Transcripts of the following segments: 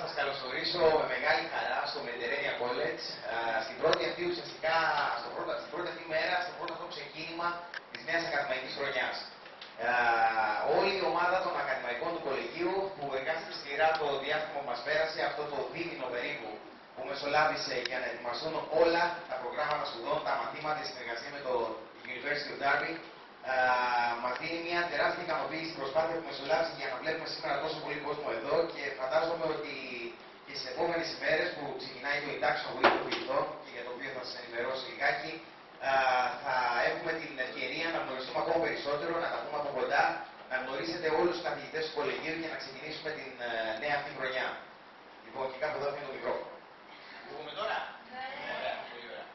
σας καλωσορίσω με μεγάλη χαρά στο Mediterranean College, στην πρώτη αυτή ουσιαστικά, στην πρώτη αυτή μέρα, στο πρώτο αυτό ξεκίνημα της νέας ακαδημαϊκής χρονιάς. Όλη η ομάδα των ακαδημαϊκών του κολεγίου που εργάστηκε σκληρά το διάστημα που μας πέρασε, αυτό το δίμηνο περίπου που μεσολάβησε για να ετοιμαστούν όλα τα προγράμματα σπουδών, τα μαθήματα, η συνεργασία με το University of Derby, μας δίνει μια τεράστια ικανοποίηση στην προσπάθεια που μεσολάβησε για να βλέπουμε σήμερα τόσο πολύ κόσμο εδώ και φαντάζομαι ότι και στις επόμενες ημέρες που ξεκινάει το induction week των φοιτητών και για το οποίο θα σας ενημερώσω λιγάκι, θα έχουμε την ευκαιρία να γνωριστούμε ακόμα περισσότερο, να τα πούμε από κοντά, να γνωρίσετε όλους τους καθηγητές του κολεγίου για να ξεκινήσουμε την νέα αυτή χρονιά. Λοιπόν, και κάπου εδώ είναι το μικρόφωνο. Μπορούμε τώρα? Ωραία, πολύ ωραία.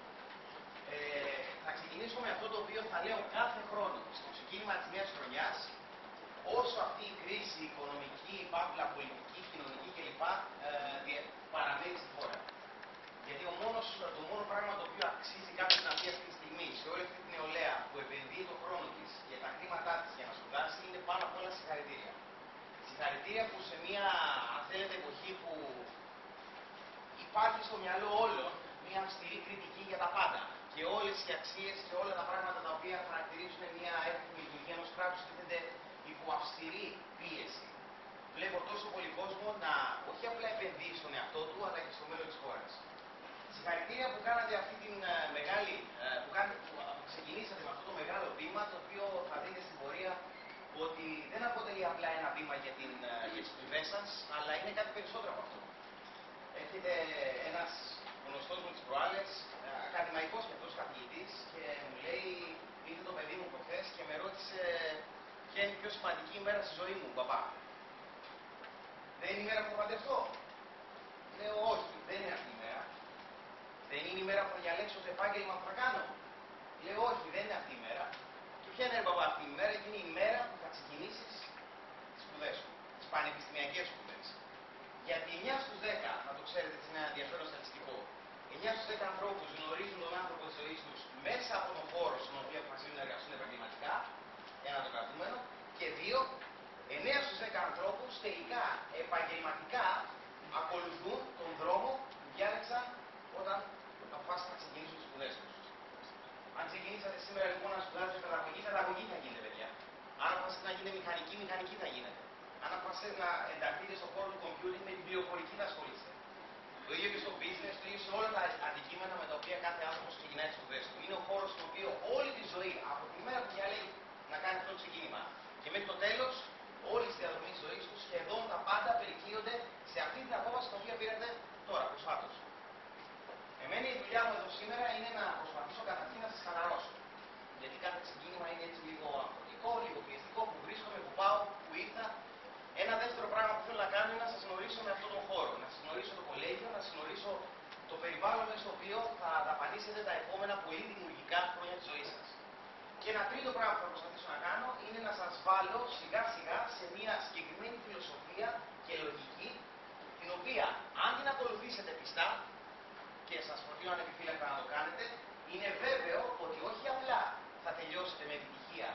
Θα ξεκινήσω με αυτό το οποίο θα λέω κάθε χρόνο στο ξεκίνημα της νέας χρονιάς, όσο αυτή η κρίση οικονομική, παύλα, πολιτική, κοινωνική κλπ. Παραμένει στη χώρα. Γιατί το μόνο πράγμα το οποίο αξίζει κάποιος να πει αυτή τη στιγμή σε όλη αυτή την νεολαία που επενδύει τον χρόνο της και τα χρήματά της για να σπουδάσει είναι πάνω απ' όλα συγχαρητήρια. Συγχαρητήρια που σε μια, αν θέλετε, εποχή που υπάρχει στο μυαλό όλων μια αυστηρή κριτική για τα πάντα. Και όλες οι αξίες και όλα τα πράγματα τα οποία χαρακτηρίζουν μια εύκολη λειτουργία ενός κράτους τίθενται υπό αυστηρή πίεση. Βλέπω τόσο πολύ κόσμο να όχι απλά επενδύει στον εαυτό του, αλλά και στο μέλλον της χώρας. Συγχαρητήρια που κάνατε αυτή την μεγάλη, που ξεκινήσατε με αυτό το μεγάλο βήμα, το οποίο θα δείτε στην πορεία ότι δεν αποτελεί απλά ένα βήμα για τις σπουδές σας, αλλά είναι κάτι περισσότερο από αυτό. Έρχεται ένας γνωστός μου τις προάλλες, ακαδημαϊκός και αυτός καθηγητής, και μου λέει, ήρθε το παιδί μου προχθές και με ρώτησε ποια είναι η πιο σημαντική ημέρα στη ζωή μου, παπά. Δεν είναι η μέρα που θα παντρευτώ? Λέω όχι, δεν είναι αυτή η μέρα. Δεν είναι η μέρα που θα διαλέξω το επάγγελμα που θα κάνω? Λέω όχι, δεν είναι αυτή η μέρα. Και ποια είναι, παπά, αυτή η μέρα? Είναι η μέρα που θα ξεκινήσεις τις σπουδές σου, τις πανεπιστημιακές σπουδές. Γιατί 9 στους 10, να το ξέρετε, είναι ένα ενδιαφέρον στατιστικό, 9 στους 10 ανθρώπους γνωρίζουν τον άνθρωπο της ζωής τους μέσα από τον χώρο στον οποίο αποφασίζουν να εργαστούν επαγγελματικά, ένα το κρατούμενο, και 2, 9 στους 10 ανθρώπους τελικά επαγγελματικά ακολουθούν τον δρόμο που διάλεξαν όταν αποφάσισαν να ξεκινήσουν τις σπουδές τους. Αν ξεκινήσατε σήμερα λοιπόν να σπουδάσετε παιδαγωγή, παιδαγωγή θα γίνετε, παιδιά. Αν αποφασίσετε να γίνετε μηχανική, μηχανική θα γίνετε. Αν αποφασίσετε να ενταχθείτε στον χώρο του computing, με την πληροφορική θα ασχολείστε. Το ίδιο και στο business, το ίδιο σε όλα τα αντικείμενα με τα οποία κάθε άνθρωπος ξεκινάει τις σπουδές του. Είναι ο χώρος στον οποίο όλη τη ζωή, από τη μέρα που διαλέγει να κάνει αυτό το ξεκίνημα και μέχρι το τέλος, όλη τη διαδρομή της ζωής του, σχεδόν τα πάντα περικλείονται σε αυτή την απόφαση την οποία πήρατε τώρα, προσφάτως. Εμένα η δουλειά μου εδώ σήμερα είναι να προσπαθήσω καταρχήν να σας χαλαρώσω. Γιατί κάθε ξεκίνημα είναι έτσι λίγο αγχωτικό, λίγο πιεστικό, που βρίσκομαι, που πάω, που ήρθα. Ένα δεύτερο πράγμα που θέλω να κάνω είναι να σας γνωρίσω με αυτόν τον χώρο. Να σας γνωρίσω το κολέγιο, να σας γνωρίσω το περιβάλλον μέσα στο οποίο θα δαπανίσετε τα επόμενα πολύ δημιουργικά χρόνια της ζωής σας. Και ένα τρίτο πράγμα που θα προσπαθήσω να κάνω είναι να σας βάλω σιγά σιγά σε μια συγκεκριμένη φιλοσοφία και λογική, την οποία αν την ακολουθήσετε πιστά, και σας προτείνω ανεπιφύλακτα να το κάνετε, είναι βέβαιο ότι όχι απλά θα τελειώσετε με επιτυχία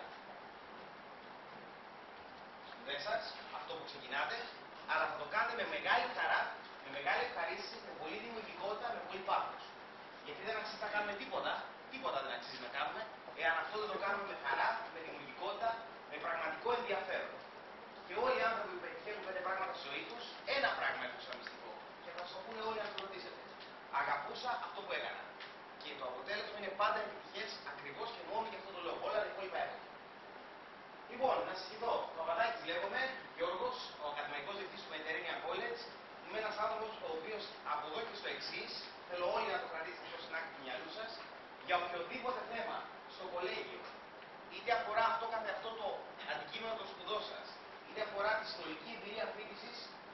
σπουδές σας, αυτό που ξεκινάτε, αλλά θα το κάνετε με μεγάλη χαρά, με μεγάλη ευχαρίστηση, με πολλή δημιουργικότητα, με πολύ πάθος. Γιατί δεν αξίζει να κάνουμε τίποτα, τίποτα δεν αξίζει να κάνουμε, εάν αυτό δεν το κάνουμε με χαρά, με δημιουργικότητα, με πραγματικό ενδιαφέρον. Και όλοι οι άνθρωποι που πετυχαίνουν 5 πράγματα στη ζωή τους, ένα πράγμα έχουν σαν μυστικό. Και θα σας το πούνε όλοι αν το ρωτήσετε. Αγαπούσα αυτό που έκανα. Και το αποτέλεσμα είναι πάντα επιτυχές, ακριβώς και μόνο για αυτόν τον λόγο. Όλα τα υπόλοιπα έχουν. Λοιπόν, να σας κοιτώ. Ο Παπαδάκης λέγομαι, Γιώργος, ο ακαδημαϊκός διευθυντής του Mediterranean College. Είμαι ένας άνθρωπος ο οποίος από εδώ και στο εξής, θέλω όλοι να το κρατήσετε στο στην άκρη του μυαλού σας, για οποιοδήποτε θέμα στο κολέγιο, είτε αφορά αυτό καθε αυτό το αντικείμενο των σπουδών σας, είτε αφορά τη συνολική εμπειρία φοιτησης,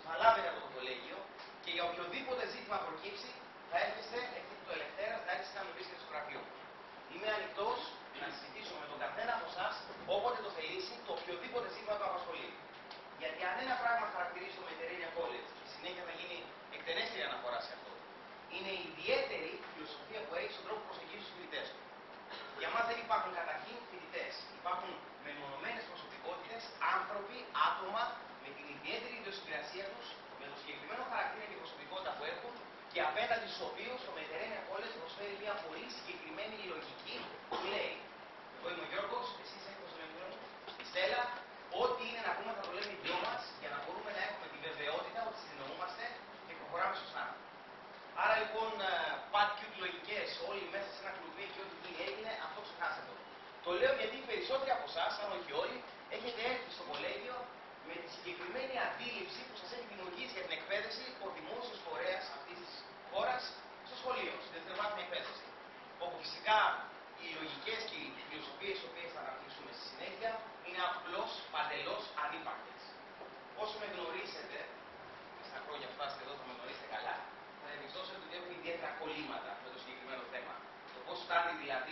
και απέναντι στους οποίους το Mediterranean College προσφέρει μια πολύ συγκεκριμένη λογική που λέει: εγώ είμαι ο Γιώργος, εσύ είσαι ο Σελεμιώνης, η Στέλλα, ό,τι είναι να πούμε θα το λέμε οι δυο μας για να μπορούμε να έχουμε τη βεβαιότητα ότι συνεννοούμαστε και προχωράμε σωστά. Άρα λοιπόν, pat cute λογικές, όλοι μέσα σε ένα κλουβί και ό,τι γίνει έγινε, αυτό ξεχάστε το. Το λέω γιατί οι περισσότεροι από εσάς, αν όχι όλοι, έχετε έρθει στο κολέγιο με τη συγκεκριμένη αντίληψη που σας έχει δημιουργήσει για την εκπαίδευση ο δημόσιος φορέας αυτής της χώρας στο σχολείο, στη δευτεροβάθμια εκπαίδευση. Όπου φυσικά οι λογικές και οι φιλοσοφίες τις οποίες θα αναπτύξουμε στη συνέχεια είναι απλώς παντελώς ανύπαρκτες. Όσο με γνωρίσετε, στα χρόνια που φτάσετε εδώ θα με γνωρίσετε καλά, θα διαπιστώσετε ότι έχουμε ιδιαίτερα κολλήματα με το συγκεκριμένο θέμα. Το πώς φτάνει δηλαδή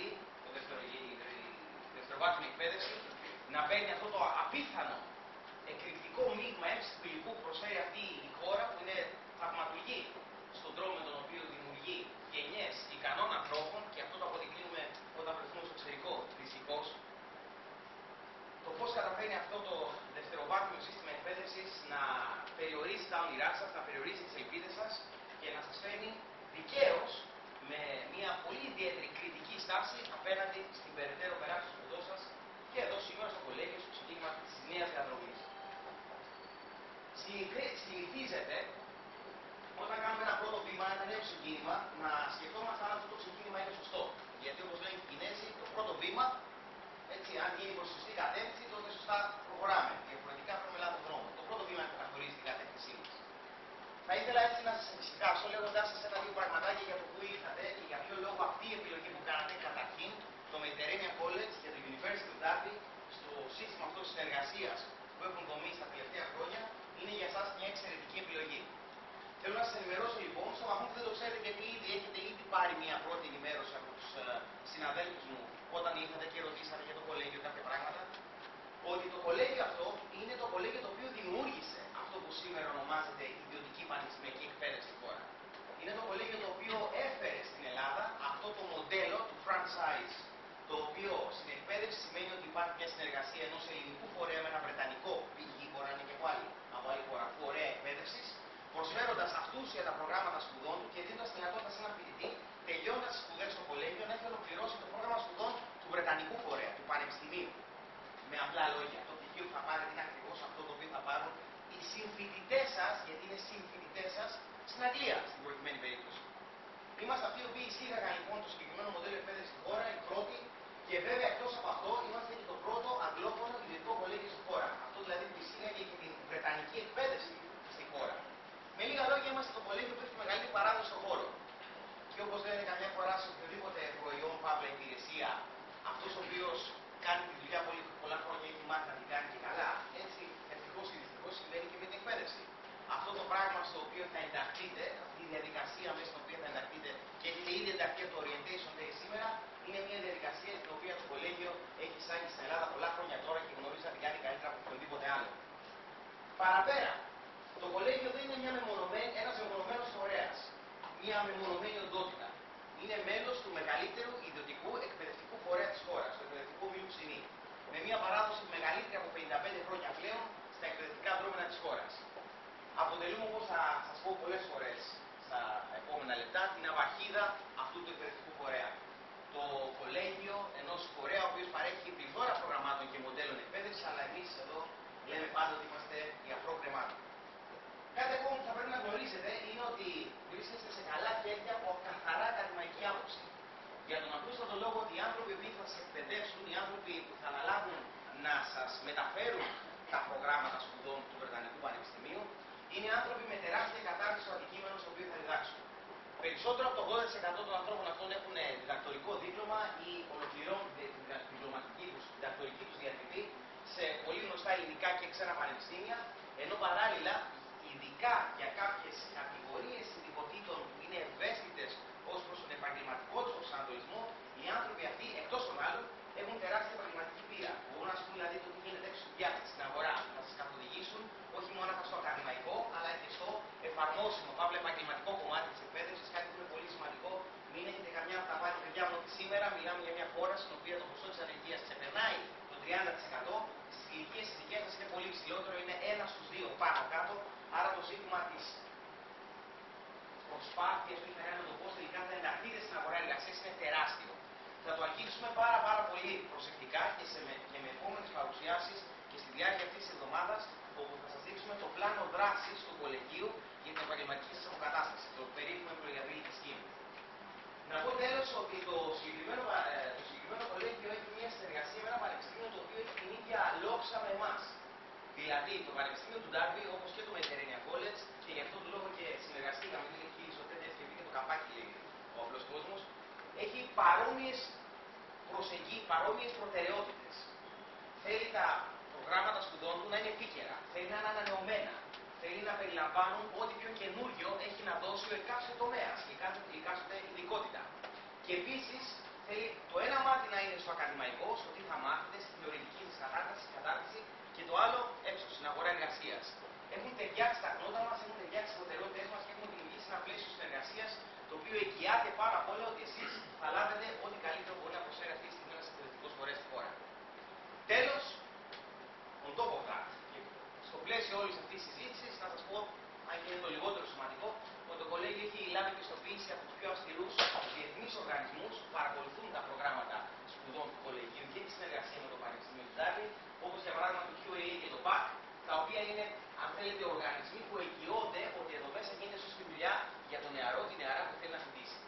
η δευτεροβάθμια εκπαίδευση να παίρνει αυτό το απίθανο εκρηκτικό μείγμα έμψης του υλικού που προσφέρει αυτή η χώρα, που είναι θαυματουργή στον τρόπο με τον οποίο δημιουργεί γενιές ικανών ανθρώπων, και αυτό το αποδεικνύουμε όταν βρεθούμε στο εξωτερικό δυστυχώς. Το πώς καταφέρνει αυτό το δευτεροβάθμιο σύστημα εκπαίδευσης να περιορίσει τα όνειρά σας, να περιορίσει τις ελπίδες σας και να σας φέρνει δικαίως με μια πολύ ιδιαίτερη κριτική στάση απέναντι στην περαιτέρω περάξη του σπουδών σας και εδώ σήμερα στο κολέγιο, στο ξεκίνημα της νέας διαδρομής. Συνηθίζεται όταν κάνουμε ένα πρώτο βήμα, ένα νέο ξεκίνημα, να σκεφτόμαστε αν αυτό το ξεκίνημα είναι σωστό. Γιατί όπως λένε οι Κινέζοι, το πρώτο βήμα, έτσι, αν γίνει προς τη σωστή κατεύθυνση, τότε σωστά προχωράμε. Διαφορετικά παίρνουμε λάθος δρόμο. Το πρώτο βήμα είναι που καθορίζει την κατεύθυνσή μας. Θα ήθελα έτσι να σας εξηγήσω λέγοντάς σας ένα-δύο πραγματάκια για το που ήρθατε και για ποιο λόγο αυτή η επιλογή που κάνατε, καταρχήν, το Mediterranean College και το University of Derby, στο σύστημα αυτό συνεργασίας που έχουν δομήσει τα τελευταία χρόνια, είναι για εσάς μια εξαιρετική επιλογή. Θέλω να σας ενημερώσω λοιπόν, στο βαθμό που δεν το ξέρετε, γιατί έχετε ήδη πάρει μια πρώτη ενημέρωση από τους συναδέλφους μου όταν ήρθατε και ρωτήσατε για το κολέγιο κάποια πράγματα, ότι το κολέγιο αυτό είναι το κολέγιο το οποίο δημιούργησε αυτό που σήμερα ονομάζεται ιδιωτική πανεπιστημιακή εκπαίδευση στη χώρα. Είναι το κολέγιο το οποίο έφερε στην Ελλάδα αυτό το μοντέλο του franchise, το οποίο στην εκπαίδευση σημαίνει ότι υπάρχει μια συνεργασία ενός ελληνικού φορέα με ένα βρετανικό, π.χ. μπορεί να είναι και από άλλη χώρα, φορέα εκπαίδευση, προσφέροντας αυτούσια τα προγράμματα σπουδών του και δίνοντας δυνατότητα σε έναν φοιτητή, τελειώντας τις σπουδές στο κολέγιο, να έχει ολοκληρώσει το πρόγραμμα σπουδών του βρετανικού φορέα, του πανεπιστημίου. Με απλά λόγια, το πτυχίο που θα πάρετε είναι ακριβώς αυτό το οποίο θα πάρουν οι συμφοιτητές σας, γιατί είναι συμφοιτητές σας, στην Αγγλία, στην προκειμένη περίπτωση. Είμαστε αυτοί οι οποίοι εισήγαγαν λοιπόν το συγκεκριμένο μοντέλο εκπαίδευση στη χώρα, οι πρώτοι, και βέβαια εκτός από αυτό είμαστε και το πρώτο αγγλόφωνο ιδιωτικό κολέγιο στη χώρα. Αυτό δηλαδή που εισήγαγε και την βρετανική εκπαίδευση στη χώρα. Με λίγα λόγια, είμαστε το κολέγιο που έχει τη μεγαλύτερη παράδοση στον χώρο. Και όπως λένε καμιά φορά σε οποιοδήποτε προϊόν, παύλα υπηρεσία, αυτός ο οποίος κάνει τη δουλειά πολλά χρόνια έχει μάθει να την κάνει και καλά, έτσι ευτυχώς ή δυστυχώς συμβαίνει και με την εκπαίδευση. Αυτό το πράγμα στο οποίο θα ενταχθείτε, αυτή η διαδικασία μέσα στην οποία θα ενταχθείτε και έχετε ήδη ενταχθεί από το Orientation Day σήμερα, είναι μια διαδικασία στην οποία το κολέγιο έχει εισάγει στην Ελλάδα πολλά χρόνια τώρα και γνωρίζει να την κάνει καλύτερα από οποιοδήποτε άλλο. Παραπέρα, το κολέγιο δεν είναι ένας μεμονωμένος φορέας, μια μεμονωμένη οντότητα. Είναι μέλος του μεγαλύτερου ιδιωτικού εκπαιδευτικού φορέα της χώρας, του εκπαιδευτικού ομίλου Ψηνή, με μια παράδοση μεγαλύτερη από 55 χρόνια πλέον στα εκπαιδευτικά δρόμενα της χώρας. Αποτελούμε, όπως θα σας πω πολλές φορές στα επόμενα λεπτά, την αβαχίδα αυτού του εκπαιδευτικού φορέα. Το κολέγιο ενός φορέα ο οποίος παρέχει πληθώρα προγραμμάτων και μοντέλων εκπαίδευσης, αλλά εμείς εδώ λέμε πάντα ότι είμαστε η αφρόκρεμάτων. Κάτι ακόμα που θα πρέπει να γνωρίζετε είναι ότι βρίσκεστε σε καλά χέρια από καθαρά ακαδημαϊκή άποψη. Για τον απλούστατο λόγο ότι οι άνθρωποι που θα σας εκπαιδεύσουν, οι άνθρωποι που θα αναλάβουν να σας μεταφέρουν τα προγράμματα σπουδών του Βρετανικού Πανεπιστημίου, είναι άνθρωποι με τεράστια κατάρτιση στο αντικείμενο στο οποίο θα διδάξουν. Περισσότερο από το 80% των ανθρώπων αυτών έχουν διδακτορικό δίπλωμα ή ολοκληρώνουν τη διδακτορική τους διατριβή σε πολύ γνωστά ελληνικά και ξένα πανεπιστήμια, ενώ παράλληλα, ειδικά για κάποιες κατηγορίες ειδικοτήτων που είναι ευαίσθητες ως προς τον επαγγελματικό τους προσανατολισμό, οι άνθρωποι αυτοί, εκτός των άλλων, έχουν τεράστια επαγγελματική πείρα. Μπορούν να σου πούν δηλαδή το τι γίνεται έξω στην αγορά, να σας καθοδηγήσουν όχι μόνο στο ακαδημαϊκό, αλλά και στο εφαρμόσιμο, παύλα επαγγελματικό κομμάτι της εκπαίδευσης, κάτι που είναι πολύ σημαντικό. Μην έχετε καμιά από τα μάτια, παιδιά μου, ότι σήμερα μιλάμε για μια χώρα στην οποία το ποσοστό της ανεργίας ξεπερνάει το 30%, στις ηλικίες της δικές σας είναι πολύ ψηλότερο, είναι 1 στους 2 πάνω κάτω, άρα το ζήτημα της προσπάθειες, όχι να το πώς τελικά θα ενταχθείτε στην αγορά εργασίας είναι τεράστιο. Θα το αγγίξουμε πάρα πολύ προσεκτικά και με επόμενες παρουσιάσεις και στη διάρκεια αυτής της εβδομάδας, όπου θα σας δείξουμε το πλάνο δράσης του κολεγίου για την επαγγελματική σας αποκατάσταση, το περίφημο employability scheme. Να πω τέλος ότι το συγκεκριμένο κολέγιο έχει μια συνεργασία με ένα πανεπιστήμιο το οποίο έχει την ίδια λόξα με εμάς. Δηλαδή το Πανεπιστήμιο του Ντάρμπι, όπως και το Mediterranean College, και γι' αυτόν τον λόγο και συνεργαστήκαμε, δεν έχει ισοτέτεια ευκαιρία και το καπάκι λέει ο απλός κόσμος, έχει παρόμοιες προτεραιότητες. Θέλει τα προγράμματα σπουδών του να είναι επίκαιρα, θέλει να είναι ανανεωμένα, θέλει να περιλαμβάνουν ό,τι πιο καινούριο έχει να δώσει ο εκάστοτε τομέας και η εκάστοτε ειδικότητα. Και επίσης θέλει το ένα μάτι να είναι στο ακαδημαϊκό, στο τι θα μάθετε, στη θεωρητική της κατάρτιση, και το άλλο έξω στην αγορά εργασίας. Έχουν ταιριάξει τα γνώτα μας, έχουν ταιριάξει τις προτεραιότητες μας και έχουν δημιουργήσει ένα πλαίσιο συνεργασίας το οποίο εγγυάται πάρα πολύ ότι εσείς θα λάβετε ό,τι καλύτερο μπορεί να προσφέρει αυτή τη στιγμή ένας εκπαιδευτικός φορέας στη χώρα. Τέλος, on top of that, και στο πλαίσιο όλης αυτής της συζήτησης, να σας πω, αν και είναι το λιγότερο σημαντικό, ότι το κολέγιο έχει λάβει πιστοποίηση από τους πιο αυστηρούς διεθνείς οργανισμούς που παρακολουθούν τα προγράμματα σπουδών του κολεγίου και τη συνεργασία με το Πανεπιστήμιο του Ντάρμπι, όπως για παράδειγμα το QAA και το PAC, τα οποία είναι, αν θέλετε, οργανισμοί που εγγυώνται ότι εδώ μέσα γίνεται σωστή δουλειά για τον νεαρό, τη νεαρά που θέλει να φοιτήσει.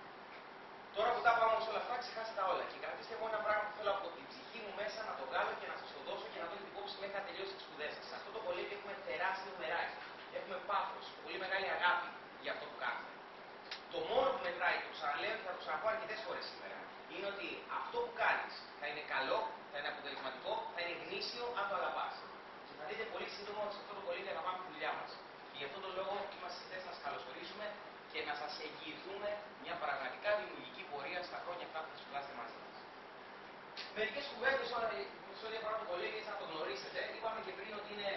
Τώρα που τα πάμε όλα αυτά, ξεχάστε τα όλα. Και κρατήστε μόνο ένα πράγμα που θέλω από την ψυχή μου μέσα να το βγάλω και να σας το δώσω και να το έχετε υπόψη μέχρι να τελειώσει τις σπουδές σας. Σε αυτό το κολέγιο έχουμε τεράστιο μεράκι. Έχουμε πάθος, πολύ μεγάλη αγάπη για αυτό που κάνουμε. Το μόνο που μετράει, το ξαναλέω και θα το ξαναπώ αρκετές φορές σήμερα, είναι ότι αυτό που κάνεις θα είναι καλό, θα είναι αποτελεσματικό, θα είναι γνήσιο αν το αγαπάς. Και θα δείτε πολύ σύντομα ότι σε αυτό το κολέγιο αγαπάμε τη δουλειά μας. Και γι' αυτόν τον λόγο είμαστε στη θέση να σας καλωσορίσουμε και να σας εγγυηθούμε μια πραγματικά δημιουργική πορεία στα χρόνια αυτά που θα σπουδάσετε μαζί μας. Μερικές κουβέντες σε ό,τι αφορά το κολέγιο, θα το γνωρίσετε. Είπαμε και πριν ότι είναι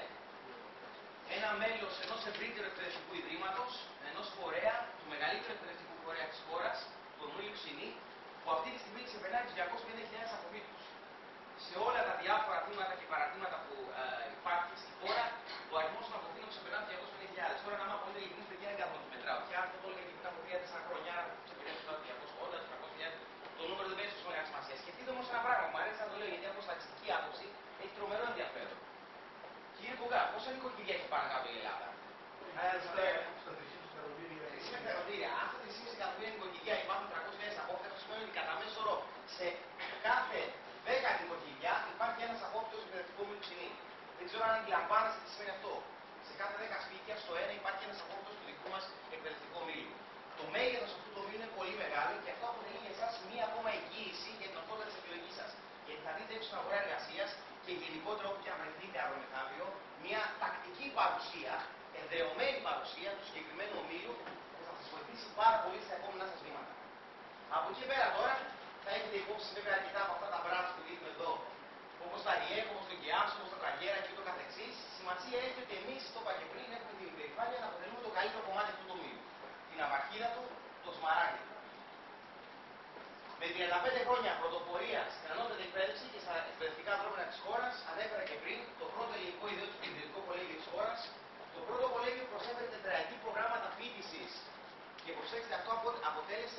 ένα μέλος ενός ευρύτερου εκπαιδευτικού ιδρύματος, ενός φορέα, του μεγαλύτερου εκπαιδευτικού φορέα της χώρας, του Ομίλου Ξινή, που αυτή τη στιγμή ξεπερνάει τους 250.000 αποφύτους. Σε όλα τα διάφορα τμήματα και παρατήματα που υπάρχει στη χώρα, ο αριθμός των αποφύτων ξεπερνάει τους 250.000. Τώρα, να είμαι απόλυτα ειλικρινής, παιδιά, δεν κάθομαι να το μετράω. Και αν το έλεγα και πριν από 3-4 χρόνια, ξεπερνάει τους 280.000, το νούμερο δεν παίζει τόσο μεγάλη σημασία. Σκεφτείτε όμως ένα πράγμα, μου αρέσει να το λέω γιατί από στατιστική άποψη έχει τρομερό ενδιαφέρον. Κύριε Κουγκά, πόσα νοικοκυριά έχει πάνω κάτω η Ελλάδα? Στα 3,5 εκατομμύρια. Αν στα 3,5 εκατομμύρια νοικοκυριά υπάρχουν 300.000 απόφυτες, σημαίνει ότι κατά μέσο όρο σε κάθε 10 νοικοκυριά υπάρχει ένας απόφυτος εκπαιδευτικού Ομίλου Ξινή. Δεν ξέρω αν αντιλαμβάνεστε τι σημαίνει αυτό. Σε κάθε 10 σπίτια, στο ένα υπάρχει ένας απόφυτος του δικού μας εκπαιδευτικού ομίλου. Το μέγεθος αυτού του ομίλου είναι πολύ μεγάλο και αυτό αποτελεί για εσάς μία ακόμα εγγύηση για την ορθότητα της επιλογής σας. Γιατί θα δείτε έξω στην αγορά εργασίας και γενικότερα όπου και αν βρεθείτε αύριο μεθαύριο, μια τακτική παρουσία, εδρεωμένη παρουσία του συγκεκριμένου ομίλου που θα σας βοηθήσει πάρα πολύ στα επόμενά σας βήματα. Από εκεί πέρα τώρα θα έχετε υπόψη βέβαια αρκετά από αυτά τα μπράτς που δείχνουμε εδώ, όπως τα ριέφ, όπως το γκιάμς, όπως τα τραγέρα και ούτω καθεξής. Σημασία έχει ότι εμείς, το είπα και πριν, έχουμε την υπερηφάνεια να αποτελούμε το καλύτερο κομμάτι αυτού του ομίλου. Την αβαχίδα του, το σμαράγδι του. Με 35 χρόνια πρωτοπορία στην ανώτατη εκπαίδευση και στα εκπαιδευτικά δρόμενα της χώρας, ανέφερα και πριν το πρώτο ελληνικό ιδιωτικό κολέγιο της χώρας. Το πρώτο κολέγιο προσέφερε τετραετή προγράμματα φοιτησης και προσέξτε, αυτό αποτέλεσε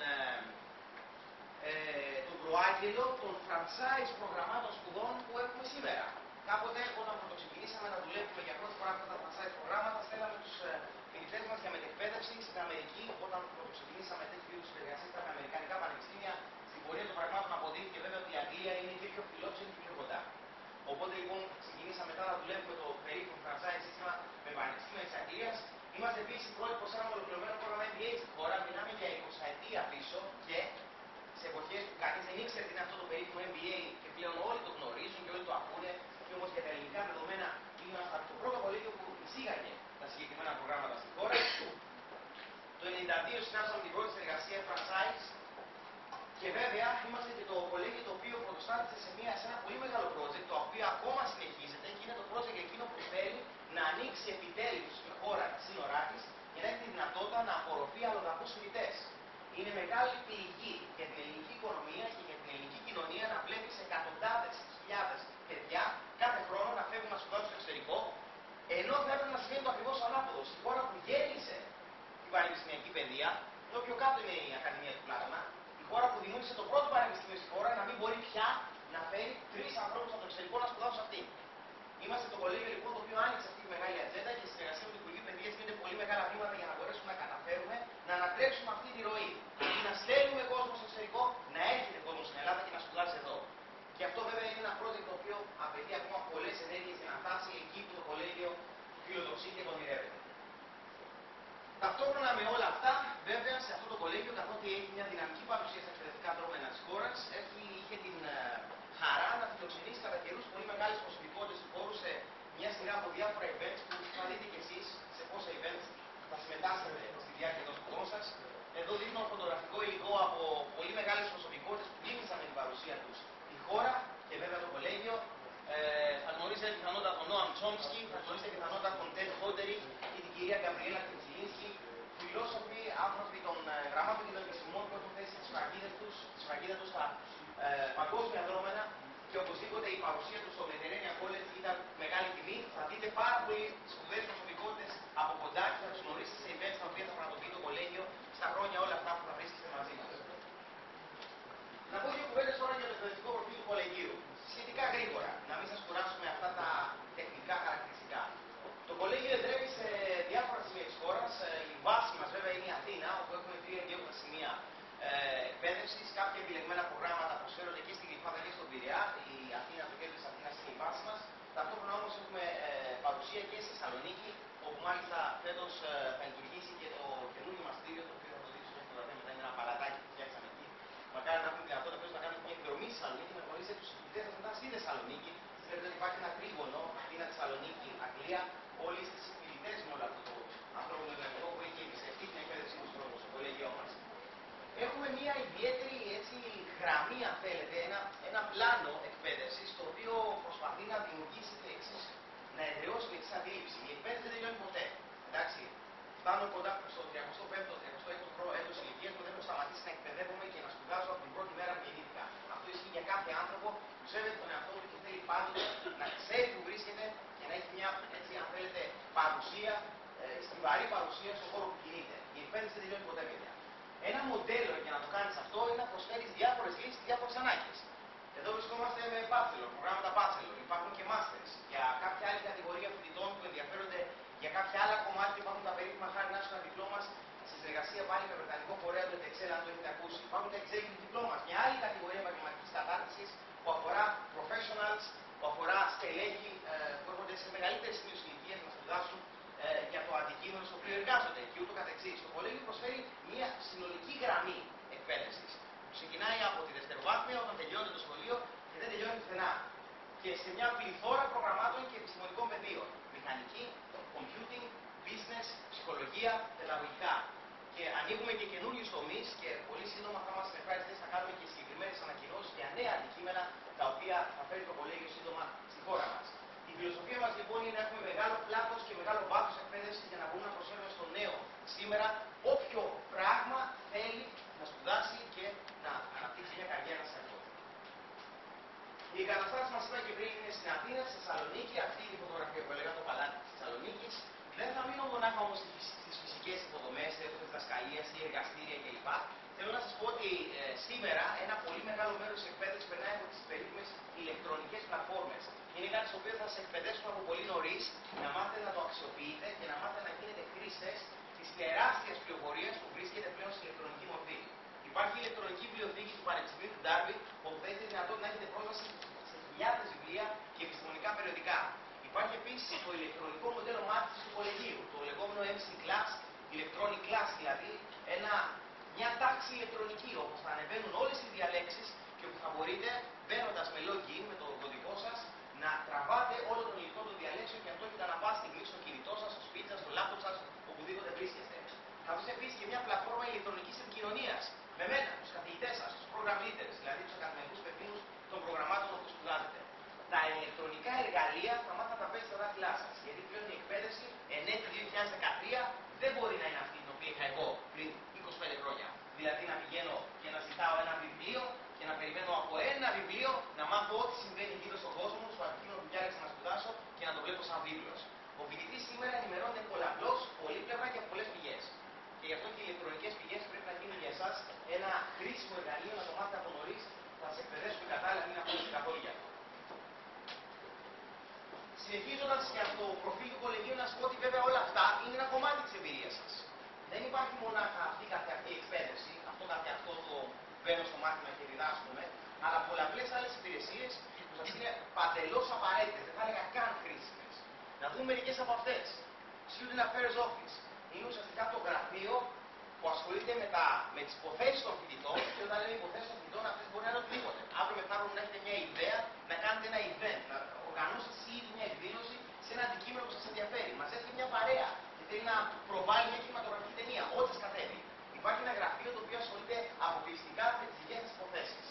τον προάγγελο των franchise προγραμμάτων σπουδών που έχουμε σήμερα. Κάποτε, όταν πρωτοξεκινήσαμε να δουλεύουμε για πρώτη φορά αυτά τα franchise προγράμματα, στέλναμε τους φοιτητές μας για μετεκπαίδευση στην Αμερική. Όταν πρωτοξεκινήσαμε τέτοιου είδους συνεργασίες με αμερικανικά πανεπιστήμια, στην πορεία των πραγμάτων αποδείχθηκε βέβαια ότι η Αγγλία είναι και πιο φιλόξενη και πιο κοντά. Οπότε λοιπόν ξεκινήσαμε μετά να δουλεύουμε το περίφημο franchise σύστημα με πανεπιστήμια της Αγγλίας. Είμαστε επίσης οι πρώτοι που σε ένα ολοκληρωμένο πρόγραμμα MBA στην χώρα. Μιλάμε για 20 ετία πίσω και σε εποχές που κανείς δεν ήξερε τι είναι αυτό το περίφημο MBA και πλέον όλοι το γνωρίζουν και όλοι το ακούνε. Και όμως για τα ελληνικά δεδομένα ήμασταν το πρώτο κολέγιο που εισήγαγε τα συγκεκριμένα προγράμματα στη χώρα. Το 1992 συνάψαμε την πρώτη συνεργασία franchise και βέβαια είμαστε και το κολέγιο το οποίο πρωτοστάτησε σε ένα πολύ μεγάλο project, το οποίο ακόμα συνεχίζεται και είναι το project εκείνο που θέλει να ανοίξει επιτέλους η χώρα τα σύνορά της για να έχει τη δυνατότητα να απορροφεί αλλοδαπούς φοιτητές. Είναι μεγάλη πληγή για την ελληνική οικονομία και για την ελληνική κοινωνία να βλέπει εκατοντάδες χιλιάδες παιδιά κάθε χρόνο να φεύγουν να σπουδάσουν στο εξωτερικό, ενώ θα έπρεπε να συμβαίνει το ακριβώς ανάποδο. Στη χώρα που γέννησε την πανεπιστημιακή κάτω είναι η Ακαδημία του Πλάτωνα, η χώρα που δημιούργησε το πρώτο πανεπιστήμιο στη χώρα, να μην μπορεί πια να φέρει 3 ανθρώπους από το εξωτερικό να σπουδάσουν σε αυτή. Είμαστε το κολέγιο λοιπόν το οποίο άνοιξε αυτή τη μεγάλη ατζέντα και στη συνεργασία με το Υπουργείο Παιδείας γίνεται πολύ μεγάλα βήματα για να μπορέσουμε να καταφέρουμε να ανατρέψουμε αυτή τη ροή. Αντί να στέλνουμε κόσμο στο εξωτερικό, να έρχεται κόσμο στην Ελλάδα και να σπουδάζει εδώ. Και αυτό βέβαια είναι ένα project το οποίο απαιτεί ακόμα πολλές ενέργειες για να φτάσει εκεί που το κολέγιο φιλοδοξεί και ονειρεύεται. Ταυτόχρονα με όλα αυτά, βέβαια σε αυτό το κολέγιο, καθότι έχει μια δυναμική παρουσία στα εκπαιδευτικά δρόμενα της χώρας, είχε την χαρά να φιλοξενήσει κατά καιρούς πολύ μεγάλες προσωπικότητες του χώρου σε μια σειρά από διάφορα events που θα δείτε κι εσείς σε πόσα events θα συμμετάσχετε στη διάρκεια των σπουδών σας. Εδώ δείχνω φωτογραφικό υλικό από πολύ μεγάλες προσωπικότητες που τίμησαν με την παρουσία τους τη χώρα και βέβαια το κολέγιο. Θα γνωρίζετε πιθανότατα τον Νόαμ Τσόμσκι, θα γνωρίζετε πιθανότατα τον Τεντ Χόντερι ή την κυρία Γκαμπριέλα Κρυτσιλίνσκι, φιλόσοφοι, άνθρωποι των γραμμάτων και των επιστημών που έχουν θέσει τη σφραγίδα τους στα παγκόσμια δρόμενα και οπωσδήποτε η παρουσία του στο Mediterranean College ήταν μεγάλη τιμή. Θα δείτε πάρα πολύ σπουδαίες προσωπικότητες από κοντά και θα τους γνωρίσετε σε events τα οποία θα πραγματοποιεί το κολέγιο στα χρόνια όλα αυτά που θα βρίσκεστε μαζί μας. Να πω 2 κουβέντες τώρα για το εκπαιδευτικό προφίλ του κολεγίου. Σχετικά γρήγορα, να μην σας κουράσουμε με αυτά τα τεχνικά χαρακτηριστικά. Το κολέγιο εδρεύει σε διάφορα σημεία της χώρας. Η βάση μας βέβαια είναι η Αθήνα, όπου έχουμε 3 ιδιαίτερα σημεία εκπαίδευσης. Κάποια επιλεγμένα προγράμματα προσφέρονται και στην Γλυφάδα και στον Πειραιά. Η Αθήνα, το κέντρο της Αθήνας είναι η βάση μας. Ταυτόχρονα όμως έχουμε παρουσία και στη Θεσσαλονίκη, όπου μάλιστα φέτος θα λειτουργήσει και το καινούργιο μας κτίριο, το οποίο θα το δείξουμε στην φωτογραφία μετά, είναι ένα παλατάκι που φτιάξαμε εκεί. Μακάρι να έχουμε δυνατότητα να κάνουμε μια εκδρομή στη Θεσσαλονίκη, να γνωρίσετε τους φοιτητές μας μετά στη Θεσσαλονίκη. Ξέρετε ότι υπάρχει ένα τρίγωνο, Αθήνα, Θεσσαλονίκη, Αγγλία, όλοι οι φοιτητές με όλο αυτό το ανθρώπινο δυναμικό που έχει εμπιστευτεί την εκπαίδευσή του στο κολέγιό μας. Έχουμε μια ιδιαίτερη έτσι, γραμμή, αν θέλετε, ένα πλάνο εκπαίδευσης, το οποίο προσπαθεί να δημιουργήσει το εξής, να εδραιώσει την εξής αντίληψη. Η εκπαίδευση δεν τελειώνει ποτέ. Εντάξει. Φτάνω κοντά στο 35ο-36ο έτος ηλικίας που δεν έχω σταματήσει να εκπαιδεύομαι και να σπουδάζω από την πρώτη μέρα που γεννήθηκα. Αυτό ισχύει για κάθε άνθρωπο που σέβεται τον εαυτό του και θέλει πάντοτε να ξέρει που βρίσκεται και να έχει μια, έτσι, αν θέλετε, παρουσία, στιβαρή παρουσία στον χώρο που κινείται. Η εκπαίδευση δεν τελειώνει ποτέ, παιδιά. Ένα μοντέλο για να το κάνεις αυτό είναι να προσφέρεις διάφορες λύσεις και διάφορες ανάγκες. Εδώ βρισκόμαστε με bachelor, προγράμματα bachelor, υπάρχουν και masters. Για κάποια άλλη κατηγορία φοιτητών που ενδιαφέρονται για κάποια άλλα κομμάτια, υπάρχουν τα περίφημα high national diplomas σε συνεργασία πάλι με βρετανικό φορέα του Excel, αν το έχετε ακούσει. Υπάρχουν τα executive diplomas, μια άλλη κατηγορία επαγγελματικής κατάρτισης που αφορά professionals, που αφορά στελέχη που έρχονται σε μεγαλύτερες ηλικίες να σπουδάσουν για το αντικείμενο στο οποίο εργάζονται και ούτω καθεξής. Το κολέγιο προσφέρει μια συνολική γραμμή εκπαίδευσης. Ξεκινάει από τη δευτεροβάθμια όταν τελειώνει το σχολείο και δεν τελειώνει πουθενά. Και σε μια πληθώρα προγραμμάτων και επιστημονικών πεδίων. Μηχανική, computing, business, ψυχολογία, παιδαγωγικά. Και ανοίγουμε και καινούριους τομείς και πολύ σύντομα θα μας ευχαριστήσει να κάνουμε και συγκεκριμένες ανακοινώσεις για νέα αντικείμενα τα οποία θα φέρει το κολέγιο σύντομα στη χώρα μας. Η φιλοσοφία μας λοιπόν είναι να έχουμε μεγάλο πλάτος και μεγάλο βάθος εκπαίδευσης για να μπορούμε να προσφέρουμε στο νέο σήμερα όποιο πράγμα θέλει να σπουδάσει και να αναπτύξει μια καριέρα σε αυτό. Οι εγκαταστάσεις μας είπα και πριν είναι στην Αθήνα, στη Θεσσαλονίκη. Αυτή είναι η φωτογραφία που έλεγα, το παλάτι της Θεσσαλονίκης. Δεν θα μείνω μονάχα όμως στις φυσικές υποδομές, αίθουσες διδασκαλίας ή εργαστήρια κλπ. Θέλω να σας πω ότι σήμερα ένα πολύ μεγάλο μέρος της εκπαίδευσης περνάει από τις περίφημες ηλεκτρονικές πλατφόρμες. Είναι κάτι στο οποίο θα σας εκπαιδεύσουμε από πολύ νωρίς, να μάθετε να το αξιοποιείτε και να μάθετε να γίνετε χρήστες της τεράστιας πληροφορίας που βρίσκεται πλέον στην ηλεκτρονική μορφή. Υπάρχει η ηλεκτρονική βιβλιοθήκη του Πανεπιστημίου του Ντάρμπι, όπου θα έχετε δυνατότητα να έχετε πρόσβαση σε χιλιάδες βιβλία και επιστημονικά περιοδικά. Υπάρχει επίσης το ηλεκτρονικό μοντέλο μάθησης του κολεγίου, το λεγόμενο MC Class, Electronic Class δηλαδή, μια τάξη ηλεκτρονική όπου θα ανεβαίνουν όλες οι διαλέξεις και όπου θα μπορείτε, μπαίνοντας με login με το κωδικό σας, να τραβάτε όλο τον υλικό των διαλέξεων και αυτό έχετε ανά πάση στιγμή στο κινητό σας, στο σπίτι σας, στο λάπτοπ σας, οπουδήποτε βρίσκεστε. Καθώς επίσης και μια πλατφόρμα ηλεκτρονικής επικοινωνίας με μένα, τους καθηγητές σας, τους program leaders, δηλαδή τους ακαδημαϊκούς υπευθύνους των προγραμμάτων που σπουδάζετε. Τα ηλεκτρονικά εργαλεία θα μάθετε να τα πέσετε στα δάχτυλά σας. Γιατί πλέον η εκπαίδευση εν έτη 2013 δεν μπορεί να είναι αυτή την οποία είχα εγώ πριν 25 χρόνια. Δηλαδή να πηγαίνω και να ζητάω ένα βιβλίο και να περιμένω από ένα βιβλίο να μάθω ό,τι συμβαίνει γύρω στον κόσμο μου, στο αντικείμενο που διάλεξα να σπουδάσω και να το βλέπω σαν βίβλος. Ο φοιτητής σήμερα ενημερώνεται πολλαπλώς, πολύπλευρα και από πολλές πηγές. Και γι' αυτό και οι ηλεκτρονικές πηγές πρέπει να γίνουν αυτά είναι ένα κομμάτι της εμπειρίας σας. Δεν υπάρχει μονάχα αυτή η καθεαυτή εκπαίδευση, αυτό καθεαυτό το μπαίνω στο μάθημα και διδάσκουμε, αλλά πολλαπλές άλλες υπηρεσίες που σας είναι παντελώς απαραίτητες, δεν θα έλεγα καν χρήσιμες. Να δούμε μερικές από αυτές. Student Affairs Office είναι ουσιαστικά το γραφείο που ασχολείται με τις υποθέσεις των φοιτητών, και όταν λέμε υποθέσεις των φοιτητών, αυτές μπορεί να είναι οτιδήποτε. Αύριο μεθαύριο να έχετε μια ιδέα, να κάνετε ένα event, να οργανώσετε εσείς ήδη μια εκδήλωση σε ένα αντικείμενο που σας ενδιαφέρει. Μαζεύετε μια παρέα και θέλει να προβάλλει μια κινηματογραφική ταινία. Ό,τι σας κατέβει. Υπάρχει ένα γραφείο το οποίο ασχολείται αποκλειστικά με τις δικές σας υποθέσεις.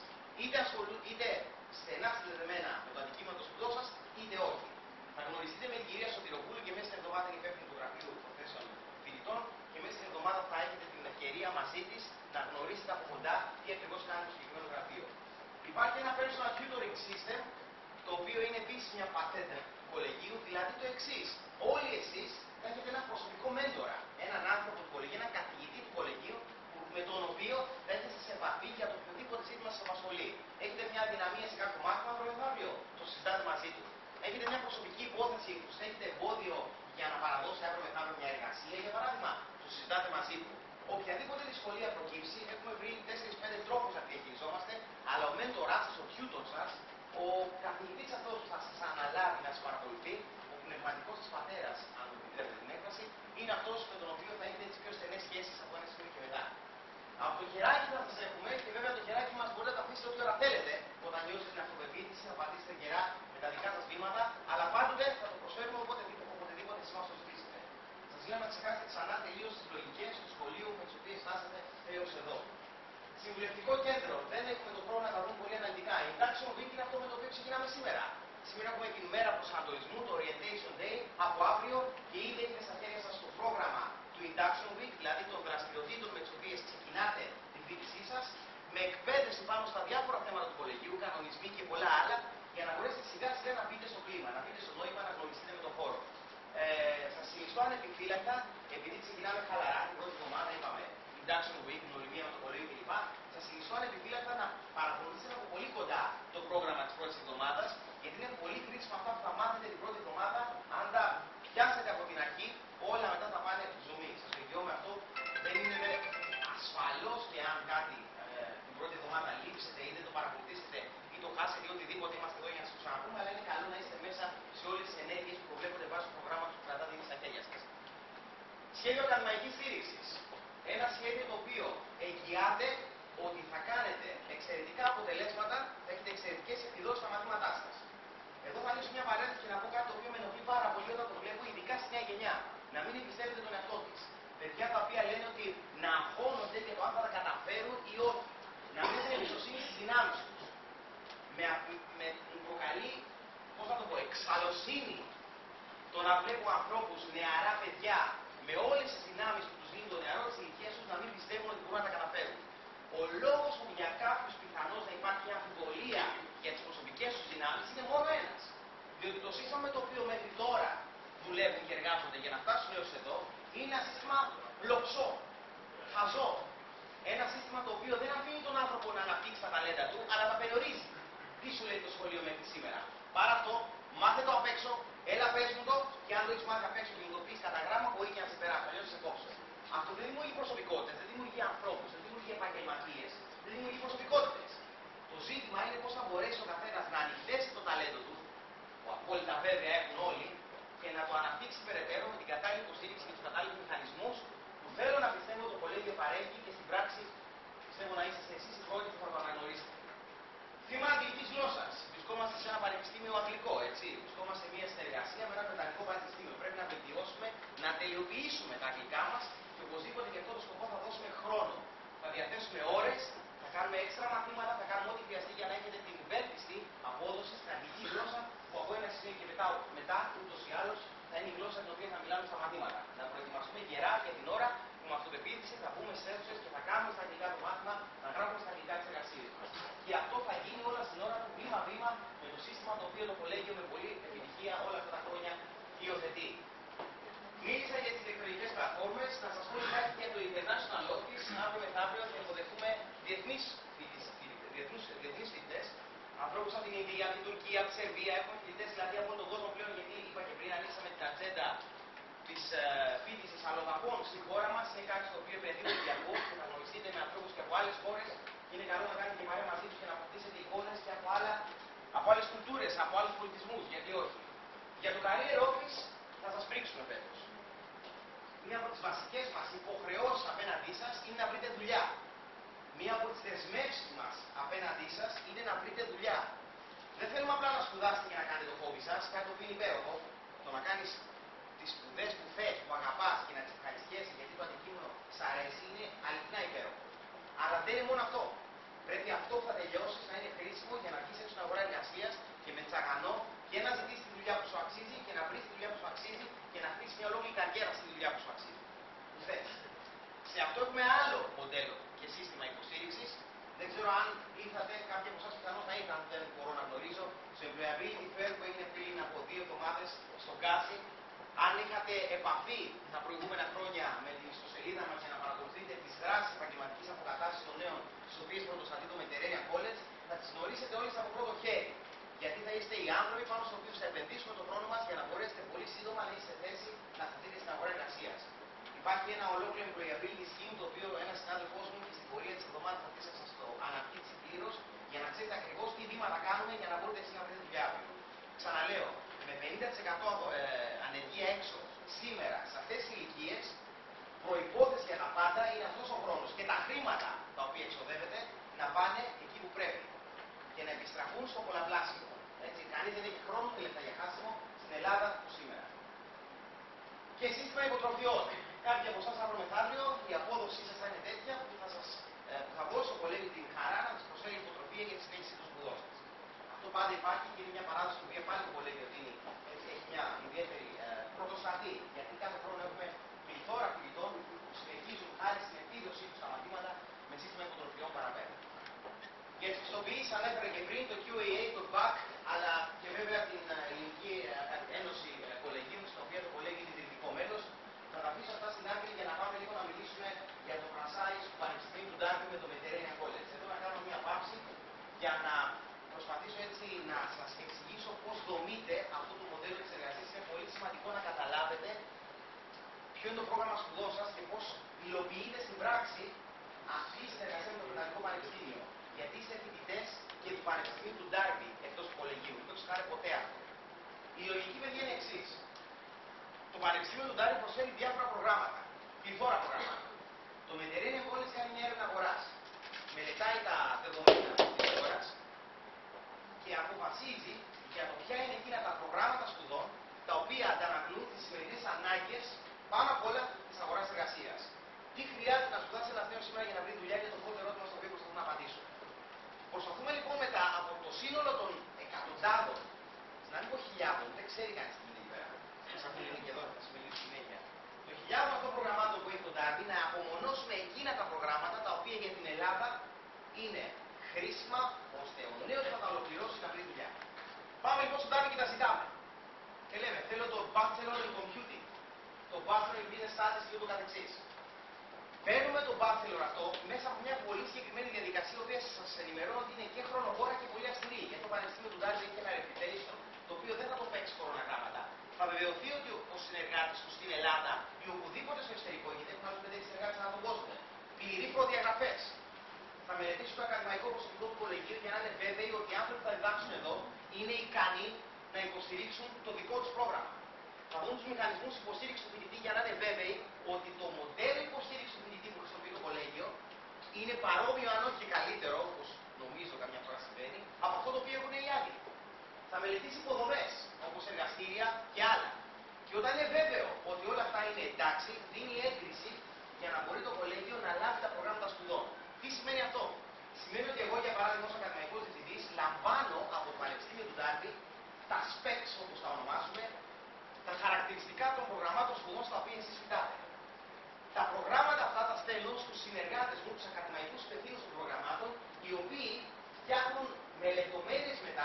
Είτε στενά συνδεδεμένα με το αντικείμενο των σπουδών σας, είτε όχι. Θα γνωριστείτε με την κυρία Σωτηροπούλου και μέσα στην εβδομάδα είναι υπεύθυνη του γραφείου υποθέσεων φοιτητών και μέσα στην εβδομάδα θα έχετε την ευκαιρία μαζί της να γνωρίσετε από κοντά τι ακριβώς κάνει το συγκεκριμένο γραφείο. Υπάρχει ένα personal tutoring system, το οποίο είναι επίσης μια πατέντα του κολεγίου, δηλαδή το εξής. Όλοι εσείς θα έχετε ένα προσωπικό μέντορα, έναν άνθρωπο του κολεγίου, έναν καθηγητή του κολεγίου, με τον οποίο θα έρθετε σε επαφή για το οποιοδήποτε ζήτημα σας απασχολεί. Έχετε μια αδυναμία σε κάποιο μάθημα, αύριο, το συζητάτε μαζί του. Έχετε μια προσωπική υπόθεση που σας έχετε εμπόδιο για να παραδώσει αύριο μεθαύριο μια εργασία, για παράδειγμα, το συζητάτε μαζί του. Οποιαδήποτε δυσκολία προκύψει, έχουμε βρει 4-5 τρόπους να τη διαχειριζόμαστε, αλλά ο μέντοράς σας, ο tutor σας, ο καθηγητής αυτός που θα σας αναλάβει να σας παρακολουθεί, ο πνευματικός σας πατέρας, αν μου επιτρέπετε την έκφραση, είναι αυτός με τον οποίο θα έχετε τις πιο στενές σχέσεις από ένα σημείο και μετά. Από το χεράκι θα σας έχουμε και βέβαια το χεράκι μας μπορείτε να το αφήσετε όποια ώρα θέλετε, όταν νιώσετε την αυτοπεποίθηση, να πατήσετε γερά με τα δικά σας βήματα, αλλά πάντοτε θα το προσφέρουμε οποτεδήποτε εσείς μας το ζητήσετε. Σας λέω να ξεχάσετε ξανά τελείως τις λογικές του σχολείου με τις οποίες φτάσατε έως εδώ. Συμβουλευτικό κέντρο. Δεν έχουμε το πρόβλημα να τα δούμε πολύ αναλυτικά. Η Induction Week είναι αυτό με το οποίο ξεκινάμε σήμερα. Σήμερα έχουμε την μέρα προσανατολισμού, το Orientation Day, από αύριο και ήδη έχετε στα χέρια σας το πρόγραμμα του Induction Week, δηλαδή των δραστηριοτήτων με τις οποίες ξεκινάτε τη φοιτησή σας, με εκπαίδευση πάνω στα διάφορα θέματα του κολεγίου, κανονισμοί και πολλά άλλα, για να μπορέσετε σιγά σιγά να μπείτε στο κλίμα, να μπείτε στο νόημα, να γνωριστείτε με τον χώρο. Σας συνιστώ ανεπιφύλακτα, επειδή ξεκινάμε χαλαρά την πρώτη εβδομάδα, είπαμε, Induction Week, γνωριμία με το κολέγιο κλπ. Σας συνιστώ ανεπιφύλακτα να παρακολουθήσετε από πολύ κοντά το πρόγραμμα της πρώτης εβδομάδας, γιατί είναι πολύ χρήσιμο αυτά που θα μάθετε την πρώτη εβδομάδα. Αν τα πιάσετε από την αρχή, όλα μετά θα πάνε ζουμί. Σας το εγγυώμαι αυτό. Δεν είναι ασφαλώς και αν κάτι την πρώτη εβδομάδα λείψετε ή δεν το παρακολουθήσετε ή το χάσετε ή οτιδήποτε, είμαστε εδώ για να σας το ξαναπούμε, αλλά είναι καλό να είστε μέσα σε όλες τις ενέργειες που προβλέπονται βάσει του προγράμματος που κρατάτε ήδη στα χέρια σας. Σχέδιο ακαδημαϊκής στήριξης. Ένα σχέδιο το οποίο εγγυάται ότι θα κάνετε εξαιρετικά αποτελέσματα, θα έχετε εξαιρετικές επιδόσεις στα μαθήματά σας. Εδώ θα ανοίξω μια παρένθεση και να πω κάτι το οποίο με ενοχλεί πάρα πολύ όταν το βλέπω, ειδικά στη νέα γενιά. Να μην εμπιστεύετε τον εαυτό της. Παιδιά τα οποία λένε ότι να αγχώνονται για το αν θα τα καταφέρουν ή όχι. Να μην έχουν εμπιστοσύνη στις δυνάμεις τους. Με προκαλεί, πώς να το πω, εξαλωσύνη το να βλέπω ανθρώπους, νεαρά παιδιά, με όλες τις δυνάμεις που τους δίνει το νεαρό της ηλικίας τους, να μην πιστεύουν ότι μπορούν να τα καταφέρουν. Ο λόγος που για κάποιους πιθανώς να υπάρχει αμφιβολία για τις προσωπικές τους δυνάμεις είναι μόνο ένας. Διότι το σύστημα με το οποίο μέχρι τώρα δουλεύουν και εργάζονται για να φτάσουν έως εδώ είναι ένα σύστημα λοψό, χαζό. Ένα σύστημα το οποίο δεν αφήνει τον άνθρωπο να αναπτύξει τα ταλέντα του, αλλά τα περιορίζει. Τι σου λέει το σχολείο μέχρι σήμερα? Πάρε αυτό, μάθε το απ' έξω, έλα πες μου το, και αν το έχεις μάθει απ' έξω και μου το πεις κατά γράμμα, μπορεί και να σε περάσει, αλλιώς σε κόψω. Αυτό δεν δημιουργεί προσωπικότητες, δεν δημιουργεί ανθρώπους, δεν δημιουργεί επαγγελματίες, δεν δημιουργεί προσωπικότητες. Το ζήτημα είναι πώς θα μπορέσει ο καθένας να ανοιχτέσει το ταλέντο του, που απόλυτα βέβαια έχουν όλοι, και να το αναπτύξει περαιτέρω με την κατάλληλη υποστήριξη και τους κατάλληλους μηχανισμούς που θέλω να πιστεύω το κολέγιο παρέχει και στην πράξη πιστεύω να είστε εσείς οι πρώτοι που θα το αναγνωρίσετε. Θύμα αγγλικής γλώσσας. Βρισκόμαστε σε ένα πανεπιστήμιο αγγλικό, έτσι. Βρισκόμαστε σε μια συνεργασία με ένα βρετανικό πανεπιστήμιο. Πρέπει να βελτιώσουμε, να τελειοποιήσουμε τα αγγλικά μας και οπωσδήποτε για αυτό το σκοπό θα δώσουμε χρόνο. Θα διαθέσουμε ώρες, θα κάνουμε έξτρα μαθήματα, θα κάνουμε ό,τι χρειαστεί για να έχετε την βέλτιστη απόδοση στην αγγλική γλώσσα, που από ένα σημείο και μετά ούτως ή άλλως θα είναι η γλώσσα την οποία θα μιλάμε στα μαθήματα. Να προετοιμαστούμε γερά για την ώρα που με αυτοπεποίθηση θα μπούμε στις αίθουσες και θα κάνουμε στα αγγλικά το μάθημα, να γράφουμε στα αγγλικά τις εργασίες μας. Και αυτό θα γίνει όλα στην ώρα του, βήμα-βήμα, με το σύστημα το οποίο το κολέγιο με πολύ επιτυχία όλα αυτά τα χρόνια υιοθετεί. Μίλησα για τις ηλεκτρονικές πλατφόρμες, να σας πω κάτι για το International Office. Αύριο μεθαύριο θα υποδεχτούμε διεθνείς φοιτητές, ανθρώπους από την Ινδία, από την Τουρκία, από τη Σερβία. Έχουμε φοιτητές δηλαδή από όλο τον κόσμο πλέον, γιατί είπα και πριν, ανοίξαμε την ατζέντα του της φοιτησης αλλοδαπών στη χώρα μας είναι κάτι στο οποίο επενδύουμε διαρκώς και θα γνωριστείτε με ανθρώπους και από άλλες χώρες. Είναι καλό να κάνετε και παρέα μαζί τους και να αποκτήσετε εικόνες και από άλλες κουλτούρες, από άλλους πολιτισμούς. Γιατί όχι. Για το career office θα σας πρίξουμε φέτος. Μία από τις βασικές μας υποχρεώσεις απέναντί σας είναι να βρείτε δουλειά. Μία από τις δεσμεύσεις μας απέναντί σας είναι να βρείτε δουλειά. Δεν θέλουμε απλά να σπουδάσετε και να κάνετε το χόμπι σας, κάτι το οποίο είναι υπέροχο. Το να κάνεις τις σπουδές που θες, που αγαπάς και να τις ευχαριστιέσαι γιατί το αντικείμενο σ' αρέσει είναι αληθινά υπέροχο. Αλλά δεν είναι μόνο αυτό. Πρέπει αυτό που θα τελειώσεις να είναι χρήσιμο για να βγεις έξω στην αγορά εργασίας και με τσαγανό και να ζητήσεις τη δουλειά που σου αξίζει και να βρεις τη δουλειά που σου αξίζει και να χτίσεις μια ολόκληρη καριέρα στη δουλειά που σου αξίζει. Που θες. Σε αυτό έχουμε άλλο μοντέλο και σύστημα υποστήριξης. Δεν ξέρω αν ήρθατε, κάποιοι από εσάς πιθανώς θα ήρθαν, δεν μπορώ να γνωρίζω, στο Employability Fair που έγινε πριν από 2 εβδομάδες στο Γκάζι. Αν είχατε επαφή τα προηγούμενα χρόνια με την ιστοσελίδα μας για να παρακολουθείτε τις δράσεις επαγγελματικής αποκατάστασης των νέων, στις οποίες πρωτοστατεί το Mediterranean College, θα τις γνωρίσετε όλες από πρώτο χέρι. Γιατί θα είστε οι άνθρωποι πάνω στους οποίους θα επενδύσουμε τον χρόνο μας για να μπορέσετε πολύ σύντομα να είστε σε θέση να σταθείτε στην αγορά εργασίας. Υπάρχει ένα ολόκληρο employability scheme το οποίο ένας συνάδελφός μου και στην πορεία της εβδομάδας θα σας το αναπτύξει πλήρως για να ξέρετε ακριβώς τι βήματα κάνουμε για να μπορείτε εσείς να βρείτε δουλειά αύριο. Ξαναλέω, με 50% ανεργία έξω σήμερα σε αυτές τις ηλικίες, προϋπόθεση για τα πάντα είναι αυτός ο χρόνος και τα χρήματα τα οποία εξοδεύετε να πάνε εκεί που πρέπει και να επιστραφούν στο πολλαπλάσιο. Έτσι, κανείς δεν έχει χρόνο και λεφτά για χάσιμο στην Ελλάδα του σήμερα. Και σύστημα υποτροφιών. Κάποιοι από εσάς αύριο μεθαύριο η απόδοσή σας θα είναι τέτοια που θα δώσει το κολέγιο την χαρά να σας προσφέρει υποτροφία για τη συνέχιση των σπουδών σας. Αυτό πάντα υπάρχει και είναι μια παράδοση που πάλι το κολέγιο δίνει. Έχει μια ιδιαίτερη πρωτοστατή. Γιατί κάθε χρόνο έχουμε πληθώρα φοιτητών που συνεχίζουν χάρη στην επίδοσή τους στα μαθήματα με σύστημα υποτροφιών παραπέρα. Για τις πιστοποιήσεις ανέφερε και πριν το QAA, το BAC, αλλά και βέβαια την Ελληνική Ένωση Κολεγίων, στην οποία το κολέγιο είναι ιδρυτικό μέλος. Θα τα αφήσω αυτά στην άκρη για να πάμε λίγο να μιλήσουμε για το franchise του Πανεπιστημίου του Ντάρμπι με το Mediterranean College. Εδώ να κάνω μια παύση για να προσπαθήσω έτσι να σας εξηγήσω πώς δομείται αυτό το μοντέλο της εργασίας. Είναι πολύ σημαντικό να καταλάβετε ποιο είναι το πρόγραμμα σπουδών σας και πώς υλοποιείται στην πράξη αυτή η συνεργασία με το Βρετανικό Πανεπιστήμιο. Γιατί είστε φοιτητές και του Πανεπιστημίου του Ντάρμπι εκτός του κολεγίου. Δεν το ξεχάρετε ποτέ αυτό. Η λογική παιδιά είναι εξής. Το Πανεπιστήμιο του Ντάρμπι προσφέρει διάφορα προγράμματα, πληθώρα προγράμματα. Το Mediterranean College κάνει μια έρευνα αγοράς. Μελετάει τα δεδομένα της αγοράς και αποφασίζει για το ποια είναι εκείνα τα προγράμματα σπουδών τα οποία αντανακλούν τις σημερινές ανάγκες πάνω απ' όλα της αγοράς εργασίας. Τι χρειάζεται να σπουδάσει ένας νέος σήμερα για να βρει δουλειά, είναι το πρώτο ερώτημα στο οποίο προσπαθούμε να απαντήσουμε. Προσπαθούμε λοιπόν μετά από το σύνολο των εκατοντάδων, να μην πω χιλιάδων, δεν ξέρει κανείς τι είναι εκεί πέρα. Μας ακούνε και εδώ, θα συμμετέχει συνέχεια. Το χιλιάδων αυτών προγραμμάτων που έχει το Ντάρμπι να απομονώσουμε εκείνα τα προγράμματα τα οποία για την Ελλάδα είναι χρήσιμα ώστε ο νέος θα τα ολοκληρώσει να βρει δουλειά. Πάμε λοιπόν στο Ντάρμπι και τα ζητάμε. Και λέμε, θέλω το Bachelor in Computing, το Bachelor in Business Studies και ούτω καθεξής. Παίρνουμε τον Bachelor αυτό μέσα από μια πολύ συγκεκριμένη διαδικασία, η οποία σας ενημερώνω ότι είναι και χρονοβόρα και πολύ αυστηρή. Γιατί το Πανεπιστήμιο του Ντάρμπι έχει ένα reputation το οποίο δεν θα το παίξει κοροναγράμματα. Θα βεβαιωθεί ότι ο συνεργάτης του στην Ελλάδα ή οπουδήποτε στο εξωτερικό, γιατί έχουν άλλους 5-6 συνεργάτες ανά τον κόσμο, πληρεί προδιαγραφές. Θα μελετήσει το ακαδημαϊκό προσωπικό του κολεγίου για να είναι βέβαιοι ότι οι άνθρωποι που θα διδάξουν εδώ είναι ικανοί να υποστηρίξουν το δικό τους πρόγραμμα. Θα δουν τους μηχανισμούς υποστήριξης του φοιτητή για να είναι βέβαιοι ότι το μοντέλο υποστήριξης του φοιτητή που χρησιμοποιεί το κολέγιο είναι παρόμοιο, αν όχι και καλύτερο, όπως νομίζω καμιά φορά συμβαίνει, από αυτό το οποίο έχουν οι άλλοι. Θα μελετήσει υποδομές, όπως εργαστήρια και άλλα. Και όταν είναι βέβαιο ότι όλα αυτά είναι εντάξει, δίνει έγκριση για να μπορεί το κολέγιο να λάβει τα προγράμματα σπουδών. Τι σημαίνει αυτό? Σημαίνει ότι εγώ, για παράδειγμα, ως ακαδημαϊκός διευθυντής, λαμβάνω από το Πανεπιστήμιο του Ντάρμπι τα specs, όπως τα ονομάζουμε, τα χαρακτηριστικά των προγραμμάτων σπουδών στα οποία εσείς φοιτάτε. Τα προγράμματα αυτά τα στέλνω στους συνεργάτες μου, τους ακαδημαϊκούς υπευθύνους των προγραμμάτων, οι οποίοι φτιάχνουν με λεπτομέρειες μετά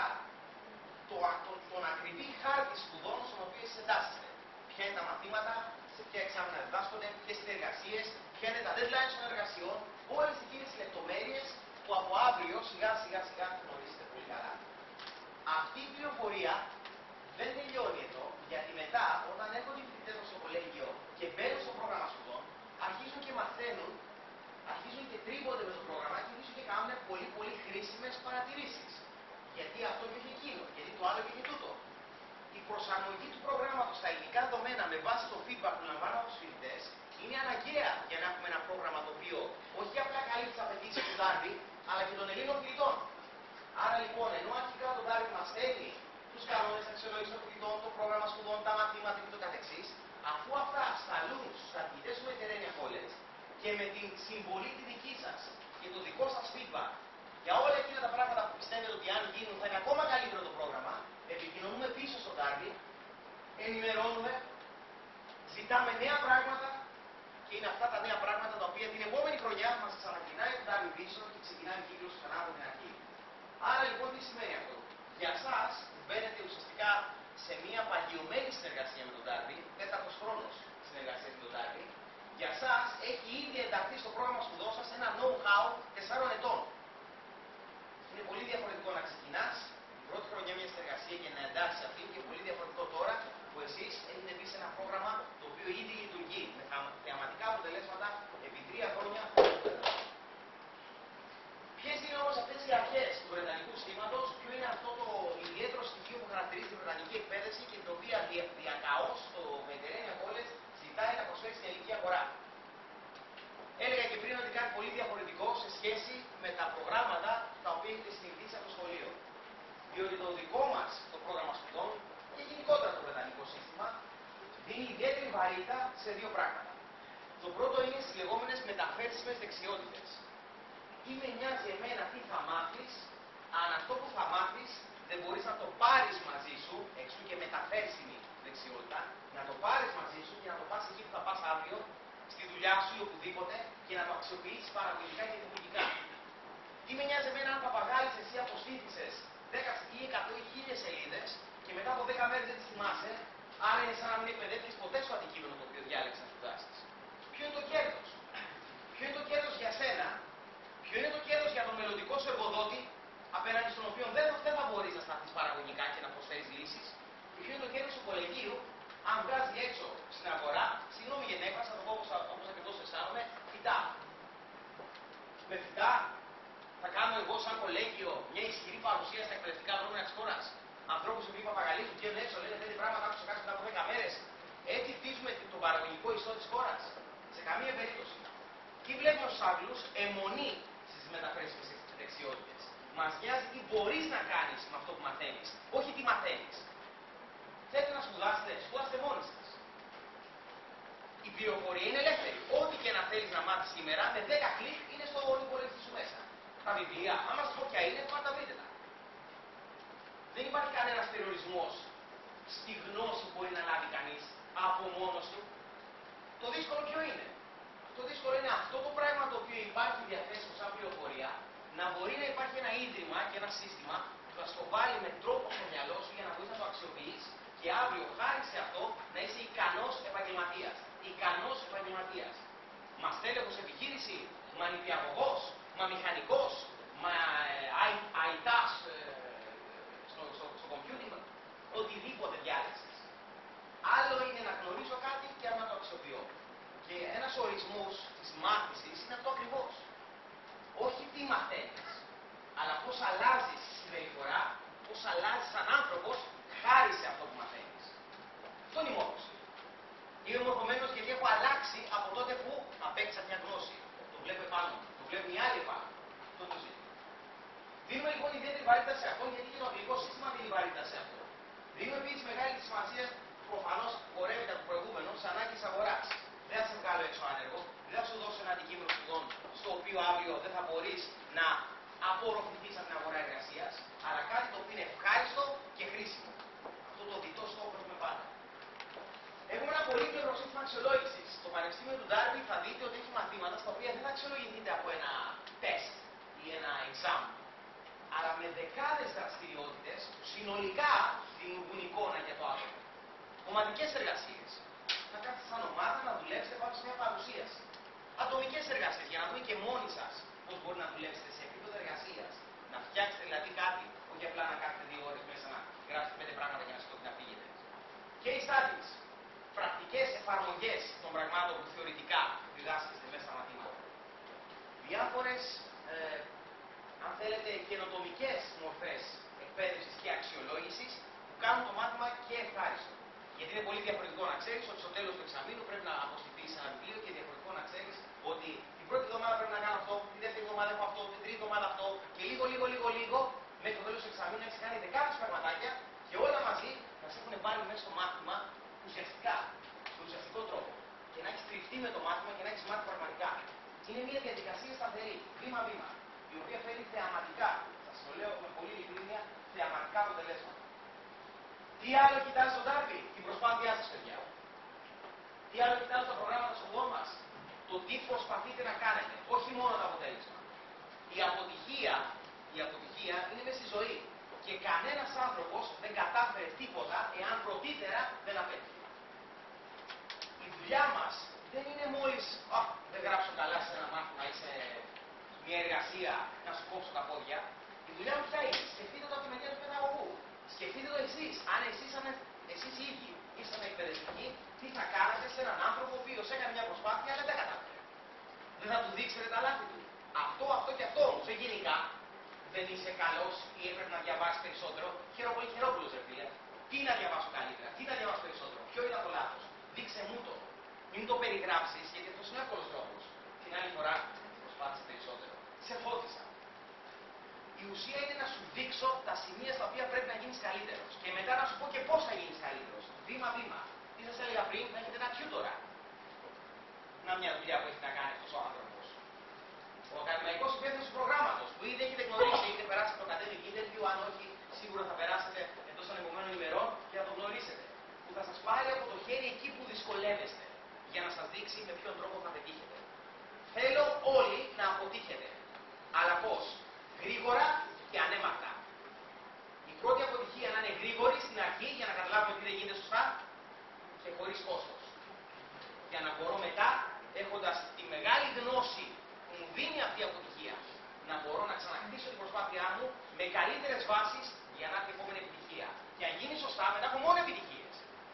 τον ακριβή χάρτη σπουδών στον οποίο εσείς εντάσσεστε. Ποια είναι τα μαθήματα, σε ποια εξάμηνα διδάσκονται, ποιες είναι οι εργασίες, ποια είναι τα deadlines των εργασιών, όλες εκείνες οι λεπτομέρειες που από αύριο σιγά σιγά γνωρίζετε πολύ καλά. Αυτή η πληροφορία δεν τελειώνει εδώ, γιατί μετά, όταν έρχονται οι φοιτητές στο κολέγιο και μπαίνουν στο πρόγραμμα σπουδών, αρχίζουν και μαθαίνουν, αρχίζουν και τρύπονται με το πρόγραμμα και αρχίζουν και κάνουν πολύ χρήσιμες παρατηρήσεις. Γιατί αυτό και όχι εκείνο, γιατί το άλλο και όχι τούτο. Η προσαρμογή του προγράμματος στα ειδικά δεδομένα με βάση το feedback που λαμβάνουν από τους φοιτητές είναι αναγκαία για να έχουμε ένα πρόγραμμα το οποίο όχι απλά καλύπτει τις απαιτήσεις του Darby, αλλά και των Ελλήνων φοιτητών. Άρα λοιπόν, ενώ αρχικά το Darby μας στέλνει τους κανόνες αξιολόγησης των φοιτητών, το πρόγραμμα σπουδών, τα μαθήματα και το καθεξής, αφού αυτά σταλούν στους καθηγητές του Mediterranean College και με την συμβολή τη δική σας και το δικό σας feedback για όλα εκείνα τα πράγματα που πιστεύετε ότι αν γίνουν θα είναι ακόμα καλύτερο το πρόγραμμα, επικοινωνούμε πίσω στο Darby, ενημερώνουμε, ζητάμε νέα πράγματα και είναι αυτά τα νέα πράγματα τα οποία την επόμενη χρονιά μας ξανακινάει το Darby πίσω και ξεκινάει ο κύκλος ξανά από την αρχή. Άρα λοιπόν τι σημαίνει αυτό? Για εσάς μπαίνετε ουσιαστικά σε μια παγιωμένη συνεργασία με τον Darby, 4ος χρόνος συνεργασία με τον Darby. Για εσάς έχει ήδη ενταχθεί στο πρόγραμμα σπουδών σας ένα know-how 4 ετών. Είναι πολύ διαφορετικό να ξεκινάς την πρώτη χρονιά μια συνεργασία και να εντάξεις αυτή, και πολύ διαφορετικό τώρα που εσείς έχετε μπει σε ένα πρόγραμμα το οποίο ήδη λειτουργεί με θεαματικά αποτελέσματα επί 3 χρόνια. Ποιες είναι όμως αυτές οι αρχές του βρετανικού συστήματος, ποιο είναι αυτό το ιδιαίτερο στοιχείο που χαρακτηρίζει την βρετανική εκπαίδευση και το οποίο διακαώς το Mediterranean College ζητάει να προσφέρει στην ελληνική αγορά? Έλεγα και πριν ότι κάτι πολύ διαφορετικό σε σχέση με τα προγράμματα τα οποία έχετε συνηθίσει από το σχολείο. Διότι το δικό μας το πρόγραμμα σπουδών και γενικότερα το βρετανικό σύστημα δίνει ιδιαίτερη βαρύτητα σε 2 πράγματα. Το πρώτο είναι στις λεγόμενες μεταφέρσιμες δεξιότητες. Τι με νοιάζει εμένα τι θα μάθεις, αν αυτό που θα μάθεις δεν μπορείς να το πάρεις μαζί σου, εξού και μεταφέρσιμη δεξιότητα, να το πάρεις μαζί σου και να το πας εκεί που θα πας αύριο, στη δουλειά σου ή οπουδήποτε, και να το αξιοποιήσεις παραγωγικά και τεχνικά. Τι με νοιάζει εμένα αν παπαγάλης εσύ αποστήθησες 10 ή 100 ή 1000 σελίδες και μετά από 10 μέρες δεν τις θυμάσαι, άρα είναι σαν να μην εκπαιδεύτηκες ποτέ στο αντικείμενο το οποίο διάλεξες να σπουδάσεις. Ποιο είναι το κέρδος? Ποιο είναι το κέρδος για σένα? Ποιο είναι το κέρδος για τον μελλοντικό σου εργοδότη, απέναντι στον οποίο δεν θα μπορείς να σταθείς παραγωγικά και να προσφέρεις λύσεις? Και ποιο είναι το κέρδος του κολεγίου, αν βγάζει έξω στην αγορά, συγγνώμη για την έκφραση, θα το πω όπως ακριβώς αισθάνομαι, φυτά. Με φυτά θα κάνω εγώ σαν κολέγιο μια ισχυρή παρουσία στα εκπαιδευτικά δρόμενα της χώρας. Ανθρώπους οι οποίοι παπαγαλίζουν, βγαίνουν έξω, λένε τέτοια πράγματα, άκουσα κάτι μετά από 10 μέρες. Έτσι χτίζουμε τον παραγωγικό ιστό της χώρας? Σε καμία περίπτωση. Τι βλέπουμε στους Άγγλους? Αιμονή στις μεταφέρσιμες δεξιότητες. Μας νοιάζει τι μπορείς να κάνεις με αυτό που μαθαίνεις, όχι τι μαθαίνεις. Θέλετε να σπουδάσετε μόνοι σας. Η πληροφορία είναι ελεύθερη. Ό,τι και να θέλεις να μάθεις σήμερα, με 10 κλικ είναι στο υπολογιστή σου μέσα. Τα βιβλία, άμα σας πω ποια είναι, πάντα βρείτε τα. Δεν υπάρχει κανένας περιορισμός στη γνώση που μπορεί να λάβει κανείς από μόνος του. Το δύσκολο ποιο είναι? Το δύσκολο είναι αυτό το πράγμα το οποίο υπάρχει διαθέσιμο σαν πληροφορία, να μπορεί να υπάρχει ένα ίδρυμα και ένα σύστημα που θα στο βάλει με τρόπο στο μυαλό σου για να μπορείς να το αξιοποιείς και αύριο χάρη σε αυτό να είσαι ικανός επαγγελματίας. Ικανός επαγγελματίας. Μα τέλεχος επιχείρηση, μα νηπιαγωγός, μα μηχανικός, μα αητάς στο computing, οτιδήποτε διάλεξες. Άλλο είναι να γνωρίζω κάτι και άλλο να το αξιοποιώ. Και ένας ορισμός της μάθησης είναι αυτό ακριβώς. Όχι τι μαθαίνεις, αλλά πώς αλλάζεις τη συμπεριφορά, πώς αλλάζεις σαν άνθρωπος χάρη σε αυτό που μαθαίνεις. Αυτό είναι η μόρφωση. Είμαι μορφωμένος γιατί έχω αλλάξει από τότε που απέκτησα μια γνώση. Το βλέπω επάνω, το βλέπουν οι άλλοι επάνω. Αυτό το ζήτημα. Δίνουμε λοιπόν ιδιαίτερη βαρύτητα σε αυτό, γιατί και το αγγλικό σύστημα δίνει βαρύτητα σε αυτό. Δίνουμε επίσης μεγάλη σημασία, προφανώς πορεύεται από το προηγούμενο, στις ανάγκες της αγοράς. Δεν θα σε βγάλω έξω άνεργο, δεν θα σου δώσω ένα αντικείμενο σπουδών στο οποίο αύριο δεν θα μπορείς να απορροφηθείς από την αγορά εργασίας, αλλά κάτι το οποίο είναι ευχάριστο και χρήσιμο. Αυτό το διτό στόχο έχουμε πάντα. Έχουμε ένα πολύπλευρο σύστημα αξιολόγησης. Στο Πανεπιστήμιο του Darby θα δείτε ότι έχει μαθήματα στα οποία δεν θα αξιολογηθείτε από ένα τεστ ή ένα exam, αλλά με δεκάδες δραστηριότητες που συνολικά δημιουργούν εικόνα για το άτομο. Ομαδικές εργασίες. Να κάτσετε σαν ομάδα να δουλέψετε πάνω σε μια παρουσίαση. Ατομικές εργασίες, για να δούμε και μόνοι σας πώς μπορεί να δουλέψετε σε επίπεδο εργασίας. Να φτιάξετε δηλαδή κάτι, όχι απλά να κάθετε 2 ώρες μέσα να γράψετε 5 πράγματα για να σηκώθετε να φύγετε. εφαρμογές των πραγμάτων που θεωρητικά διδάσκεστε μέσα στα μαθήματα. Διάφορες, αν θέλετε, καινοτομικές μορφές εκπαίδευσης και αξιολόγησης που κάνουν το μάθημα και ευχάριστο. Γιατί είναι πολύ διαφορετικό να ξέρεις ότι στο τέλος του εξαμήνου πρέπει να αποστηθείς ένα βιβλίο και διαφορετικό να ξέρεις ότι την πρώτη εβδομάδα πρέπει να κάνω αυτό, την δεύτερη εβδομάδα έχω αυτό, την τρίτη εβδομάδα αυτό και λίγο μέχρι το τέλος του εξαμήνου έχεις κάνει δεκάδες πραγματάκια και όλα μαζί θα σε έχουν πάρει μέσα στο μάθημα ουσιαστικά, με ουσιαστικό τρόπο. Και να έχεις κρυφτεί με το μάθημα και να έχεις μάθει πραγματικά. Είναι μια διαδικασία σταθερή, βήμα-βήμα, η οποία φέρει θεαματικά, σας το λέω με πολύ ειλικρίνεια, θεαματικά αποτελέσματα. Τι άλλο κοιτάζει στον Ντάρβι, την προσπάθειά σας, παιδιά. Τι άλλο κοιτάζει στα προγράμματα σχολών μας, το τι προσπαθείτε να κάνετε, όχι μόνο το αποτέλεσμα. Η αποτυχία είναι μέσα στη ζωή. Και κανένας άνθρωπος δεν κατάφερε τίποτα εάν πρωτήτερα δεν απέτυχε. Η δουλειά μας δεν είναι μόλις δεν γράψω καλά σε ένα μάθημα ή σε μια εργασία να σου κόψω τα πόδια. Η δουλειά μου ποια είναι? Σκεφτείτε το από τη μεριά του παιδαγωγού. Σκεφτείτε το εσείς. Αν εσείς οι ίδιοι ήσασταν εκπαιδευτικοί, τι θα κάνατε σε έναν άνθρωπο ο οποίος έκανε μια προσπάθεια αλλά δεν κατάφερε? Δεν θα του δείξετε τα λάθη του? Αυτό και αυτό όμως. Γενικά δεν είσαι καλός ή έπρεπε να διαβάσεις περισσότερο. Χειρόπουλος, ρε φίλε. Τι να διαβάσω καλύτερα, τι να διαβάσω περισσότερο, ποιο ήταν το λάθος? Δείξε μου το. Μην το περιγράψεις, γιατί αυτός είναι εύκολος τρόπος. Την άλλη φορά προσπάθησε περισσότερο. Σε φώτισα. Η ουσία είναι να σου δείξω τα σημεία στα οποία πρέπει να γίνεις καλύτερος. Και μετά να σου πω και πώς θα γίνεις καλύτερος. Βήμα-βήμα. Τι σας έλεγα πριν, να έχετε ένα tutor. Να μια δουλειά που έχει να κάνει αυτός ο άνθρωπος. Ο ακαδημαϊκός υπεύθυνος του προγράμματος, που ήδη έχετε γνωρίσει, έχετε περάσει από το academic interview, αν όχι, σίγουρα θα περάσετε εντός των επόμενων ημερών και θα το γνωρίσετε. Που θα σας πάρει από το χέρι εκεί που δυσκολεύεστε, για να σας δείξει με ποιον τρόπο θα πετύχετε. Θέλω όλοι να αποτύχετε. Αλλά πώς? Γρήγορα και ανέμακτα. Η πρώτη αποτυχία να είναι γρήγορη στην αρχή για να καταλάβουμε τι δεν γίνεται σωστά και χωρίς κόστος. Για να μπορώ μετά, έχοντας τη μεγάλη γνώση που μου δίνει αυτή η αποτυχία, να μπορώ να ξαναχτίσω την προσπάθειά μου με καλύτερες βάσεις για να έρθει η επόμενη επιτυχία. Και αν γίνει σωστά, μετά έχω μόνο επιτυχίες.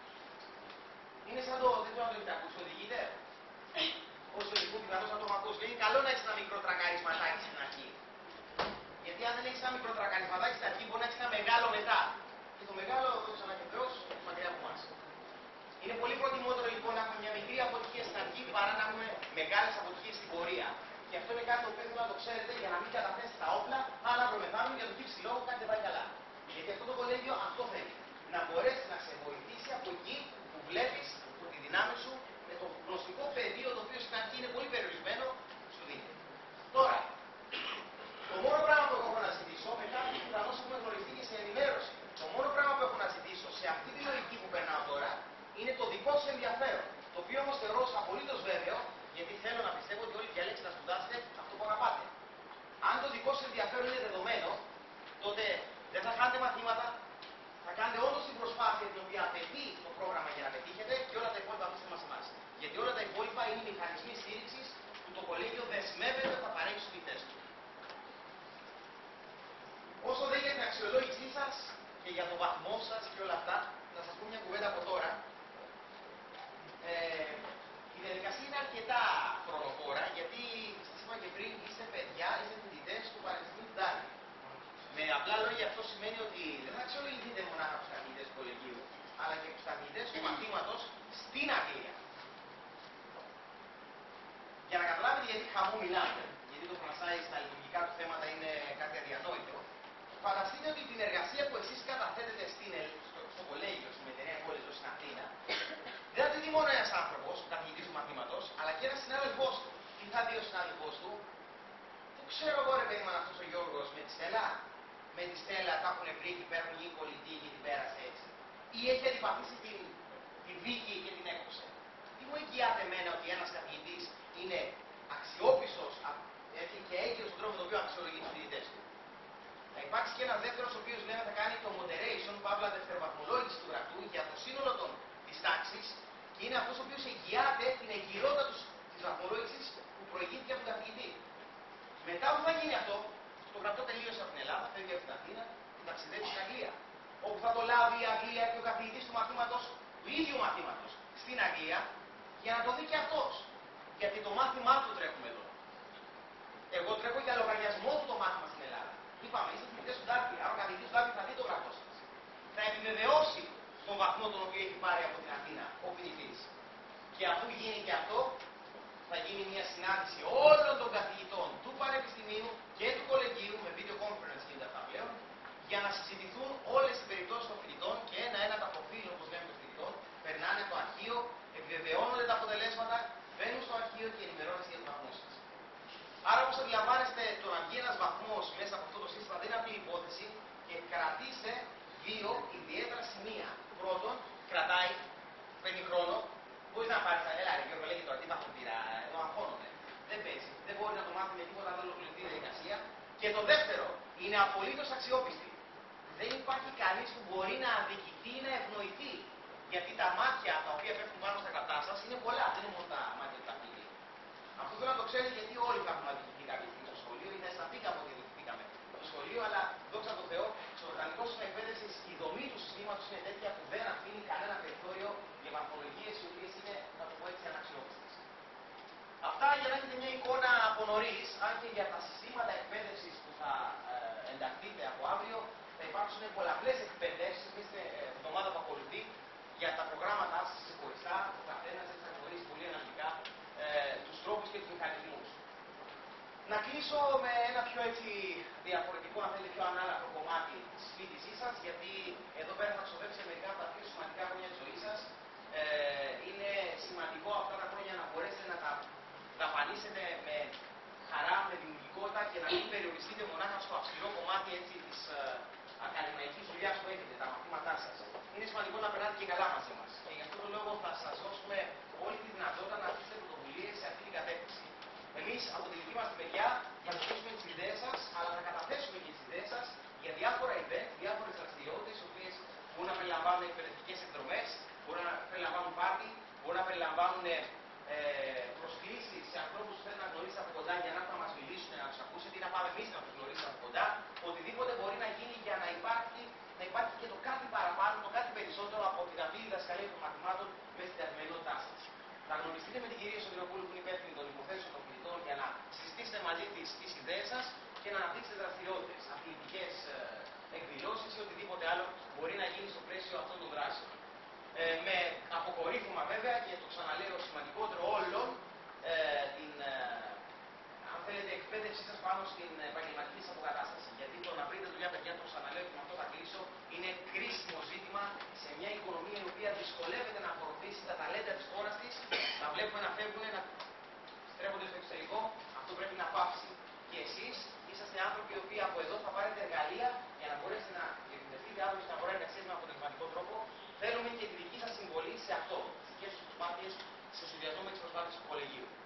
Είναι σαν το, δεν ξέρω αν το έχετε ακούσει, οδηγείτε. Όσο οδηγούν πιθανώς να το έχω ακούσει. Είναι καλό να έχεις ένα μικρό τρακαρισματάκι στην αρχή. Γιατί αν δεν έχεις ένα μικρό τρακαρισματάκι στην αρχή, μπορεί να έχεις ένα μεγάλο μετά. Και το μεγάλο, δόξα τω Θεώ, είναι μακριά από εμάς. Είναι πολύ προτιμότερο λοιπόν να έχουμε μια μικρή αποτυχία στην αρχή παρά να έχουμε μεγάλες αποτυχίες στην πορεία. Και αυτό είναι κάτι το οποίο θέλω να το ξέρετε για να μην καταθέσετε τα όπλα, αλλά αύριο μεθαύριο για το κύψη λόγο κάτι δεν πάει καλά. Γιατί αυτό το κολέγιο αυτό θέλει. Να μπορέσει να σε βοηθήσει από εκεί που βλέπεις ότι η δυνάμει σου με το γνωστικό πεδίο το οποίο στην αρχή είναι πολύ περιορισμένο σου δίνει. Τώρα, το μόνο πράγμα που έχω να ζητήσω, μετά πιθανώς έχουμε γνωριστεί και σε ενημέρωση, το μόνο πράγμα που έχω να ζητήσω σε αυτή τη λογική που περνάω τώρα είναι το δικό σου ενδιαφέρον. Το οποίο όμως θεωρώ ως απολύτως βέβαιο, γιατί θέλω να πιστεύω ότι όλοι διαλέξετε να σπουδάσετε αυτό που αγαπάτε. Αν το δικό σου ενδιαφέρον είναι δεδομένο, τότε δεν θα χάνετε μαθήματα, θα κάνετε όντως την προσπάθεια την οποία απαιτεί το πρόγραμμα για να πετύχετε και όλα τα υπόλοιπα αφήστε μας εμάς. Γιατί όλα τα υπόλοιπα είναι οι μηχανισμοί στήριξης που το κολέγιο δεσμεύεται ότι θα παρέχει στους φοιτητές του. Όσο δεν για την αξιολόγησή σας και για το βαθμό σας και όλα αυτά, να σας πω μια κουβέντα από τώρα. Η διαδικασία είναι αρκετά χρονοβόρα, γιατί σας είπα και πριν, είστε παιδιά, είστε φοιτητές του Πανεπιστημίου του Ντάρβιν. Με απλά λόγια αυτό σημαίνει ότι δεν θα αξιολογηθείτε μονάχα τους καθηγητές του κολεγίου, αλλά και τους καθηγητές του μαθήματος στην Αγγλία. Για να καταλάβετε γιατί χαμό μιλάμε, γιατί το franchise στα λειτουργικά του θέματα είναι κάτι αδιανόητο, φανταστείτε ότι την εργασία που εσείς καταθέτετε στο κολέγιο, στην Μετερέα Κόλεζο στην Αθήνα, δεν θα τη δει μόνο ένας άνθρωπος, καθηγητής του μαθήματος, αλλά και ένας συνάδελφός του. Τι θα δει ο συνάδελφός του? Δεν ξέρω εγώ ρε παιδί μου αν αυτός ο Γιώργος με τη Στέλλα, τα έχουν βρει και έχουν γίνει πολιτή και την πέρασε έτσι. Ή έχει αντιπαθήσει τη Βίκη και την έκοψε. Τι μου εγγυάται εμένα ότι ένας καθηγητής είναι αξιόπιστος και έγκυρος στον τρόπο με τον οποίο αξιολογεί τους φοιτητές του? Θα υπάρξει και ένας δεύτερος ο οποίος λέμε θα κάνει το moderation, παύλα δευτεροβαθμολόγηση του γραφτού για το σύνολο της τάξης και είναι αυτός ο οποίος εγγυάται την εγκυρότητα της βαθμολόγησης που προηγήθηκε από τον καθηγητή. Μετά που θα γίνει αυτό, το γραπτό τελείωσε από την Ελλάδα, φεύγει από την Αθήνα και ταξιδεύει στην Αγγλία. Όπου θα το λάβει η Αγγλία και ο καθηγητής του μαθήματος, του ίδιου μαθήματος, στην Αγγλία για να το δει και αυτός. Γιατί το μάθημά του τρέχουμε εδώ. Εγώ τρέχω για λογαριασμό του το μάθημα στην Ελλάδα. Είπαμε, είστε φοιτητές του Ντάρμπι, άρα ο καθηγητής του Ντάρμπι θα δει το γραφό σας. Θα επιβεβαιώσει τον βαθμό τον οποίο έχει πάρει από την Αθήνα ο φοιτητής. Και αφού γίνει και αυτό, θα γίνει μια συνάντηση όλων των καθηγητών του Πανεπιστημίου και του Κολεγίου, με video conference γίνεται αυτά πλέον, για να συζητηθούν όλες οι περιπτώσεις των φοιτητών και ένα-ένα τα προφίλ, όπως λέμε, των φοιτητών, περνάνε το αρχείο, επιβεβαιώνονται τα αποτελέσματα, μπαίνουν στο αρχείο και ενημερώνονται για τον βαθμό σας. Άρα, όπως αντιλαμβάνεστε, το να βγει ένας βαθμός μέσα από αυτό το σύστημα δεν είναι απλή υπόθεση και κρατήστε δύο ιδιαίτερα σημεία. Πρώτον, κρατάει, παίρνει χρόνο. Μπορεί να πάρει, έλα ρε Γιώργο, λέγει τώρα τι βαθμό πήρα, εδώ αγχώνομαι. Δεν παίζει, δεν μπορεί να το μάθει με τίποτα, δεν ολοκληρωθεί η διαδικασία. Και το δεύτερο, είναι απολύτως αξιόπιστη. Δεν υπάρχει κανείς που μπορεί να αδικηθεί ή να ευνοηθεί. Γιατί τα μάτια τα οποία πέφτουν πάνω στα κρατά σας είναι πολλά, δεν είναι μόνο τα μάτια του ταχύδι. Αυτό θέλω να το ξέρετε γιατί όλοι θα έχουμε αδικηθεί κάποια στιγμή στο σχολείο ή θα αισθανθήκαμε ότι αδικηθήκαμε στο σχολείο, αλλά δόξα τω Θεώ, στο οργανικό σύστημα εκπαίδευσης η δομή του συστήματος είναι τέτοια που δεν αφήνει κανένα περιθώριο για βαθμολογίες οι οποίες είναι, να το πω έτσι, αναξιόπιστες. Αυτά για να έχετε μια εικόνα από νωρίς, αν και για τα συστήματα εκπαίδευσης που θα ενταχθείτε από αύριο, θα υπάρξουν πολλαπλές εκπαιδεύσεις μέσα στην εβδομάδα που ακολουθεί για τα προγράμματά σας ξεχωριστά, ο καθένας έτσι θα γνωρίσει πολύ αναλυτικά τους τρόπους και τους μηχανισμούς. Να κλείσω με ένα πιο έτσι διαφορετικό, αν θέλετε, πιο ανάλαφρο κομμάτι της συζήτησής σας, γιατί εδώ πέρα θα ξοδέψετε μερικά από τα πιο σημαντικά χρόνια της ζωής σας. Είναι σημαντικό αυτά τα χρόνια να μπορέσετε να τα δαπανίσετε με χαρά, με δημιουργικότητα και να μην περιοριστείτε μονάχα στο αυστηρό κομμάτι έτσι, της ακαδημαϊκής δουλειάς που έχετε, τα μαθήματά σας. Είναι σημαντικό να περνάτε και καλά μαζί μας. Και γι' αυτό τον λόγο θα σας δώσουμε όλη τη δυνατότητα να αφήσετε πρωτοβουλίες σε αυτή την κατεύθυνση. Εμείς από τη δική μας τη μεριά θα ακούσουμε τις ιδέες σας, αλλά θα καταθέσουμε και τις ιδέες σας για διάφορα event, διάφορες δραστηριότητες, οι οποίες μπορούν να περιλαμβάνουν εκπαιδευτικές εκδρομές, μπορούν να περιλαμβάνουν πάρτι, μπορούν να περιλαμβάνουν προσκλήσεις σε ανθρώπους που θέλουν να γνωρίσετε από κοντά για να έρθουν να μας μιλήσουν, να τους ακούσετε ή να πάμε εμείς να τους γνωρίσετε από κοντά. Οτιδήποτε μπορεί να γίνει για να υπάρχει και το κάτι παραπάνω, το κάτι περισσότερο από την απλή διδασκαλία των μαθημάτων μέσα στην καθημερινότητά σας. Θα γνωριστείτε με την κυρία Σωτηροπούλου που είναι υπεύθυνη των υποθέσεων των φοιτητών για να συζητήσετε μαζί της τις ιδέες σας και να αναπτύξετε δραστηριότητες, αθλητικές εκδηλώσεις ή οτιδήποτε άλλο μπορεί να γίνει στο πλαίσιο αυτών των δράσεων. Με αποκορύφωμα βέβαια και το ξαναλέω σημαντικότερο όλων την αν θέλετε εκπαίδευσή σας πάνω στην επαγγελματική σας αποκατάσταση. Γιατί το να βρείτε δουλειά, παιδιά, το ξαναλέω και με αυτό θα κλείσω, είναι κρίσιμο ζήτημα σε μια οικονομία η οποία δυσκολεύεται να απορροφήσει τα ταλέντα της χώρας της. Να βλέπουμε να φεύγουν, να στρέφονται στο εξωτερικό, αυτό πρέπει να πάψει. Και εσείς είσαστε άνθρωποι οι οποίοι από εδώ θα πάρετε εργαλεία για να μπορέσετε να διεκπαιδευτείτε αύριο στην αγορά εργασίας με αποτελεσματικό τρόπο. Θέλουμε και τη δική σας συμβολή σε αυτό, στις δικές σας προσπάθειες, σε συνδυασμό με τις προσπάθειες του Κολεγίου.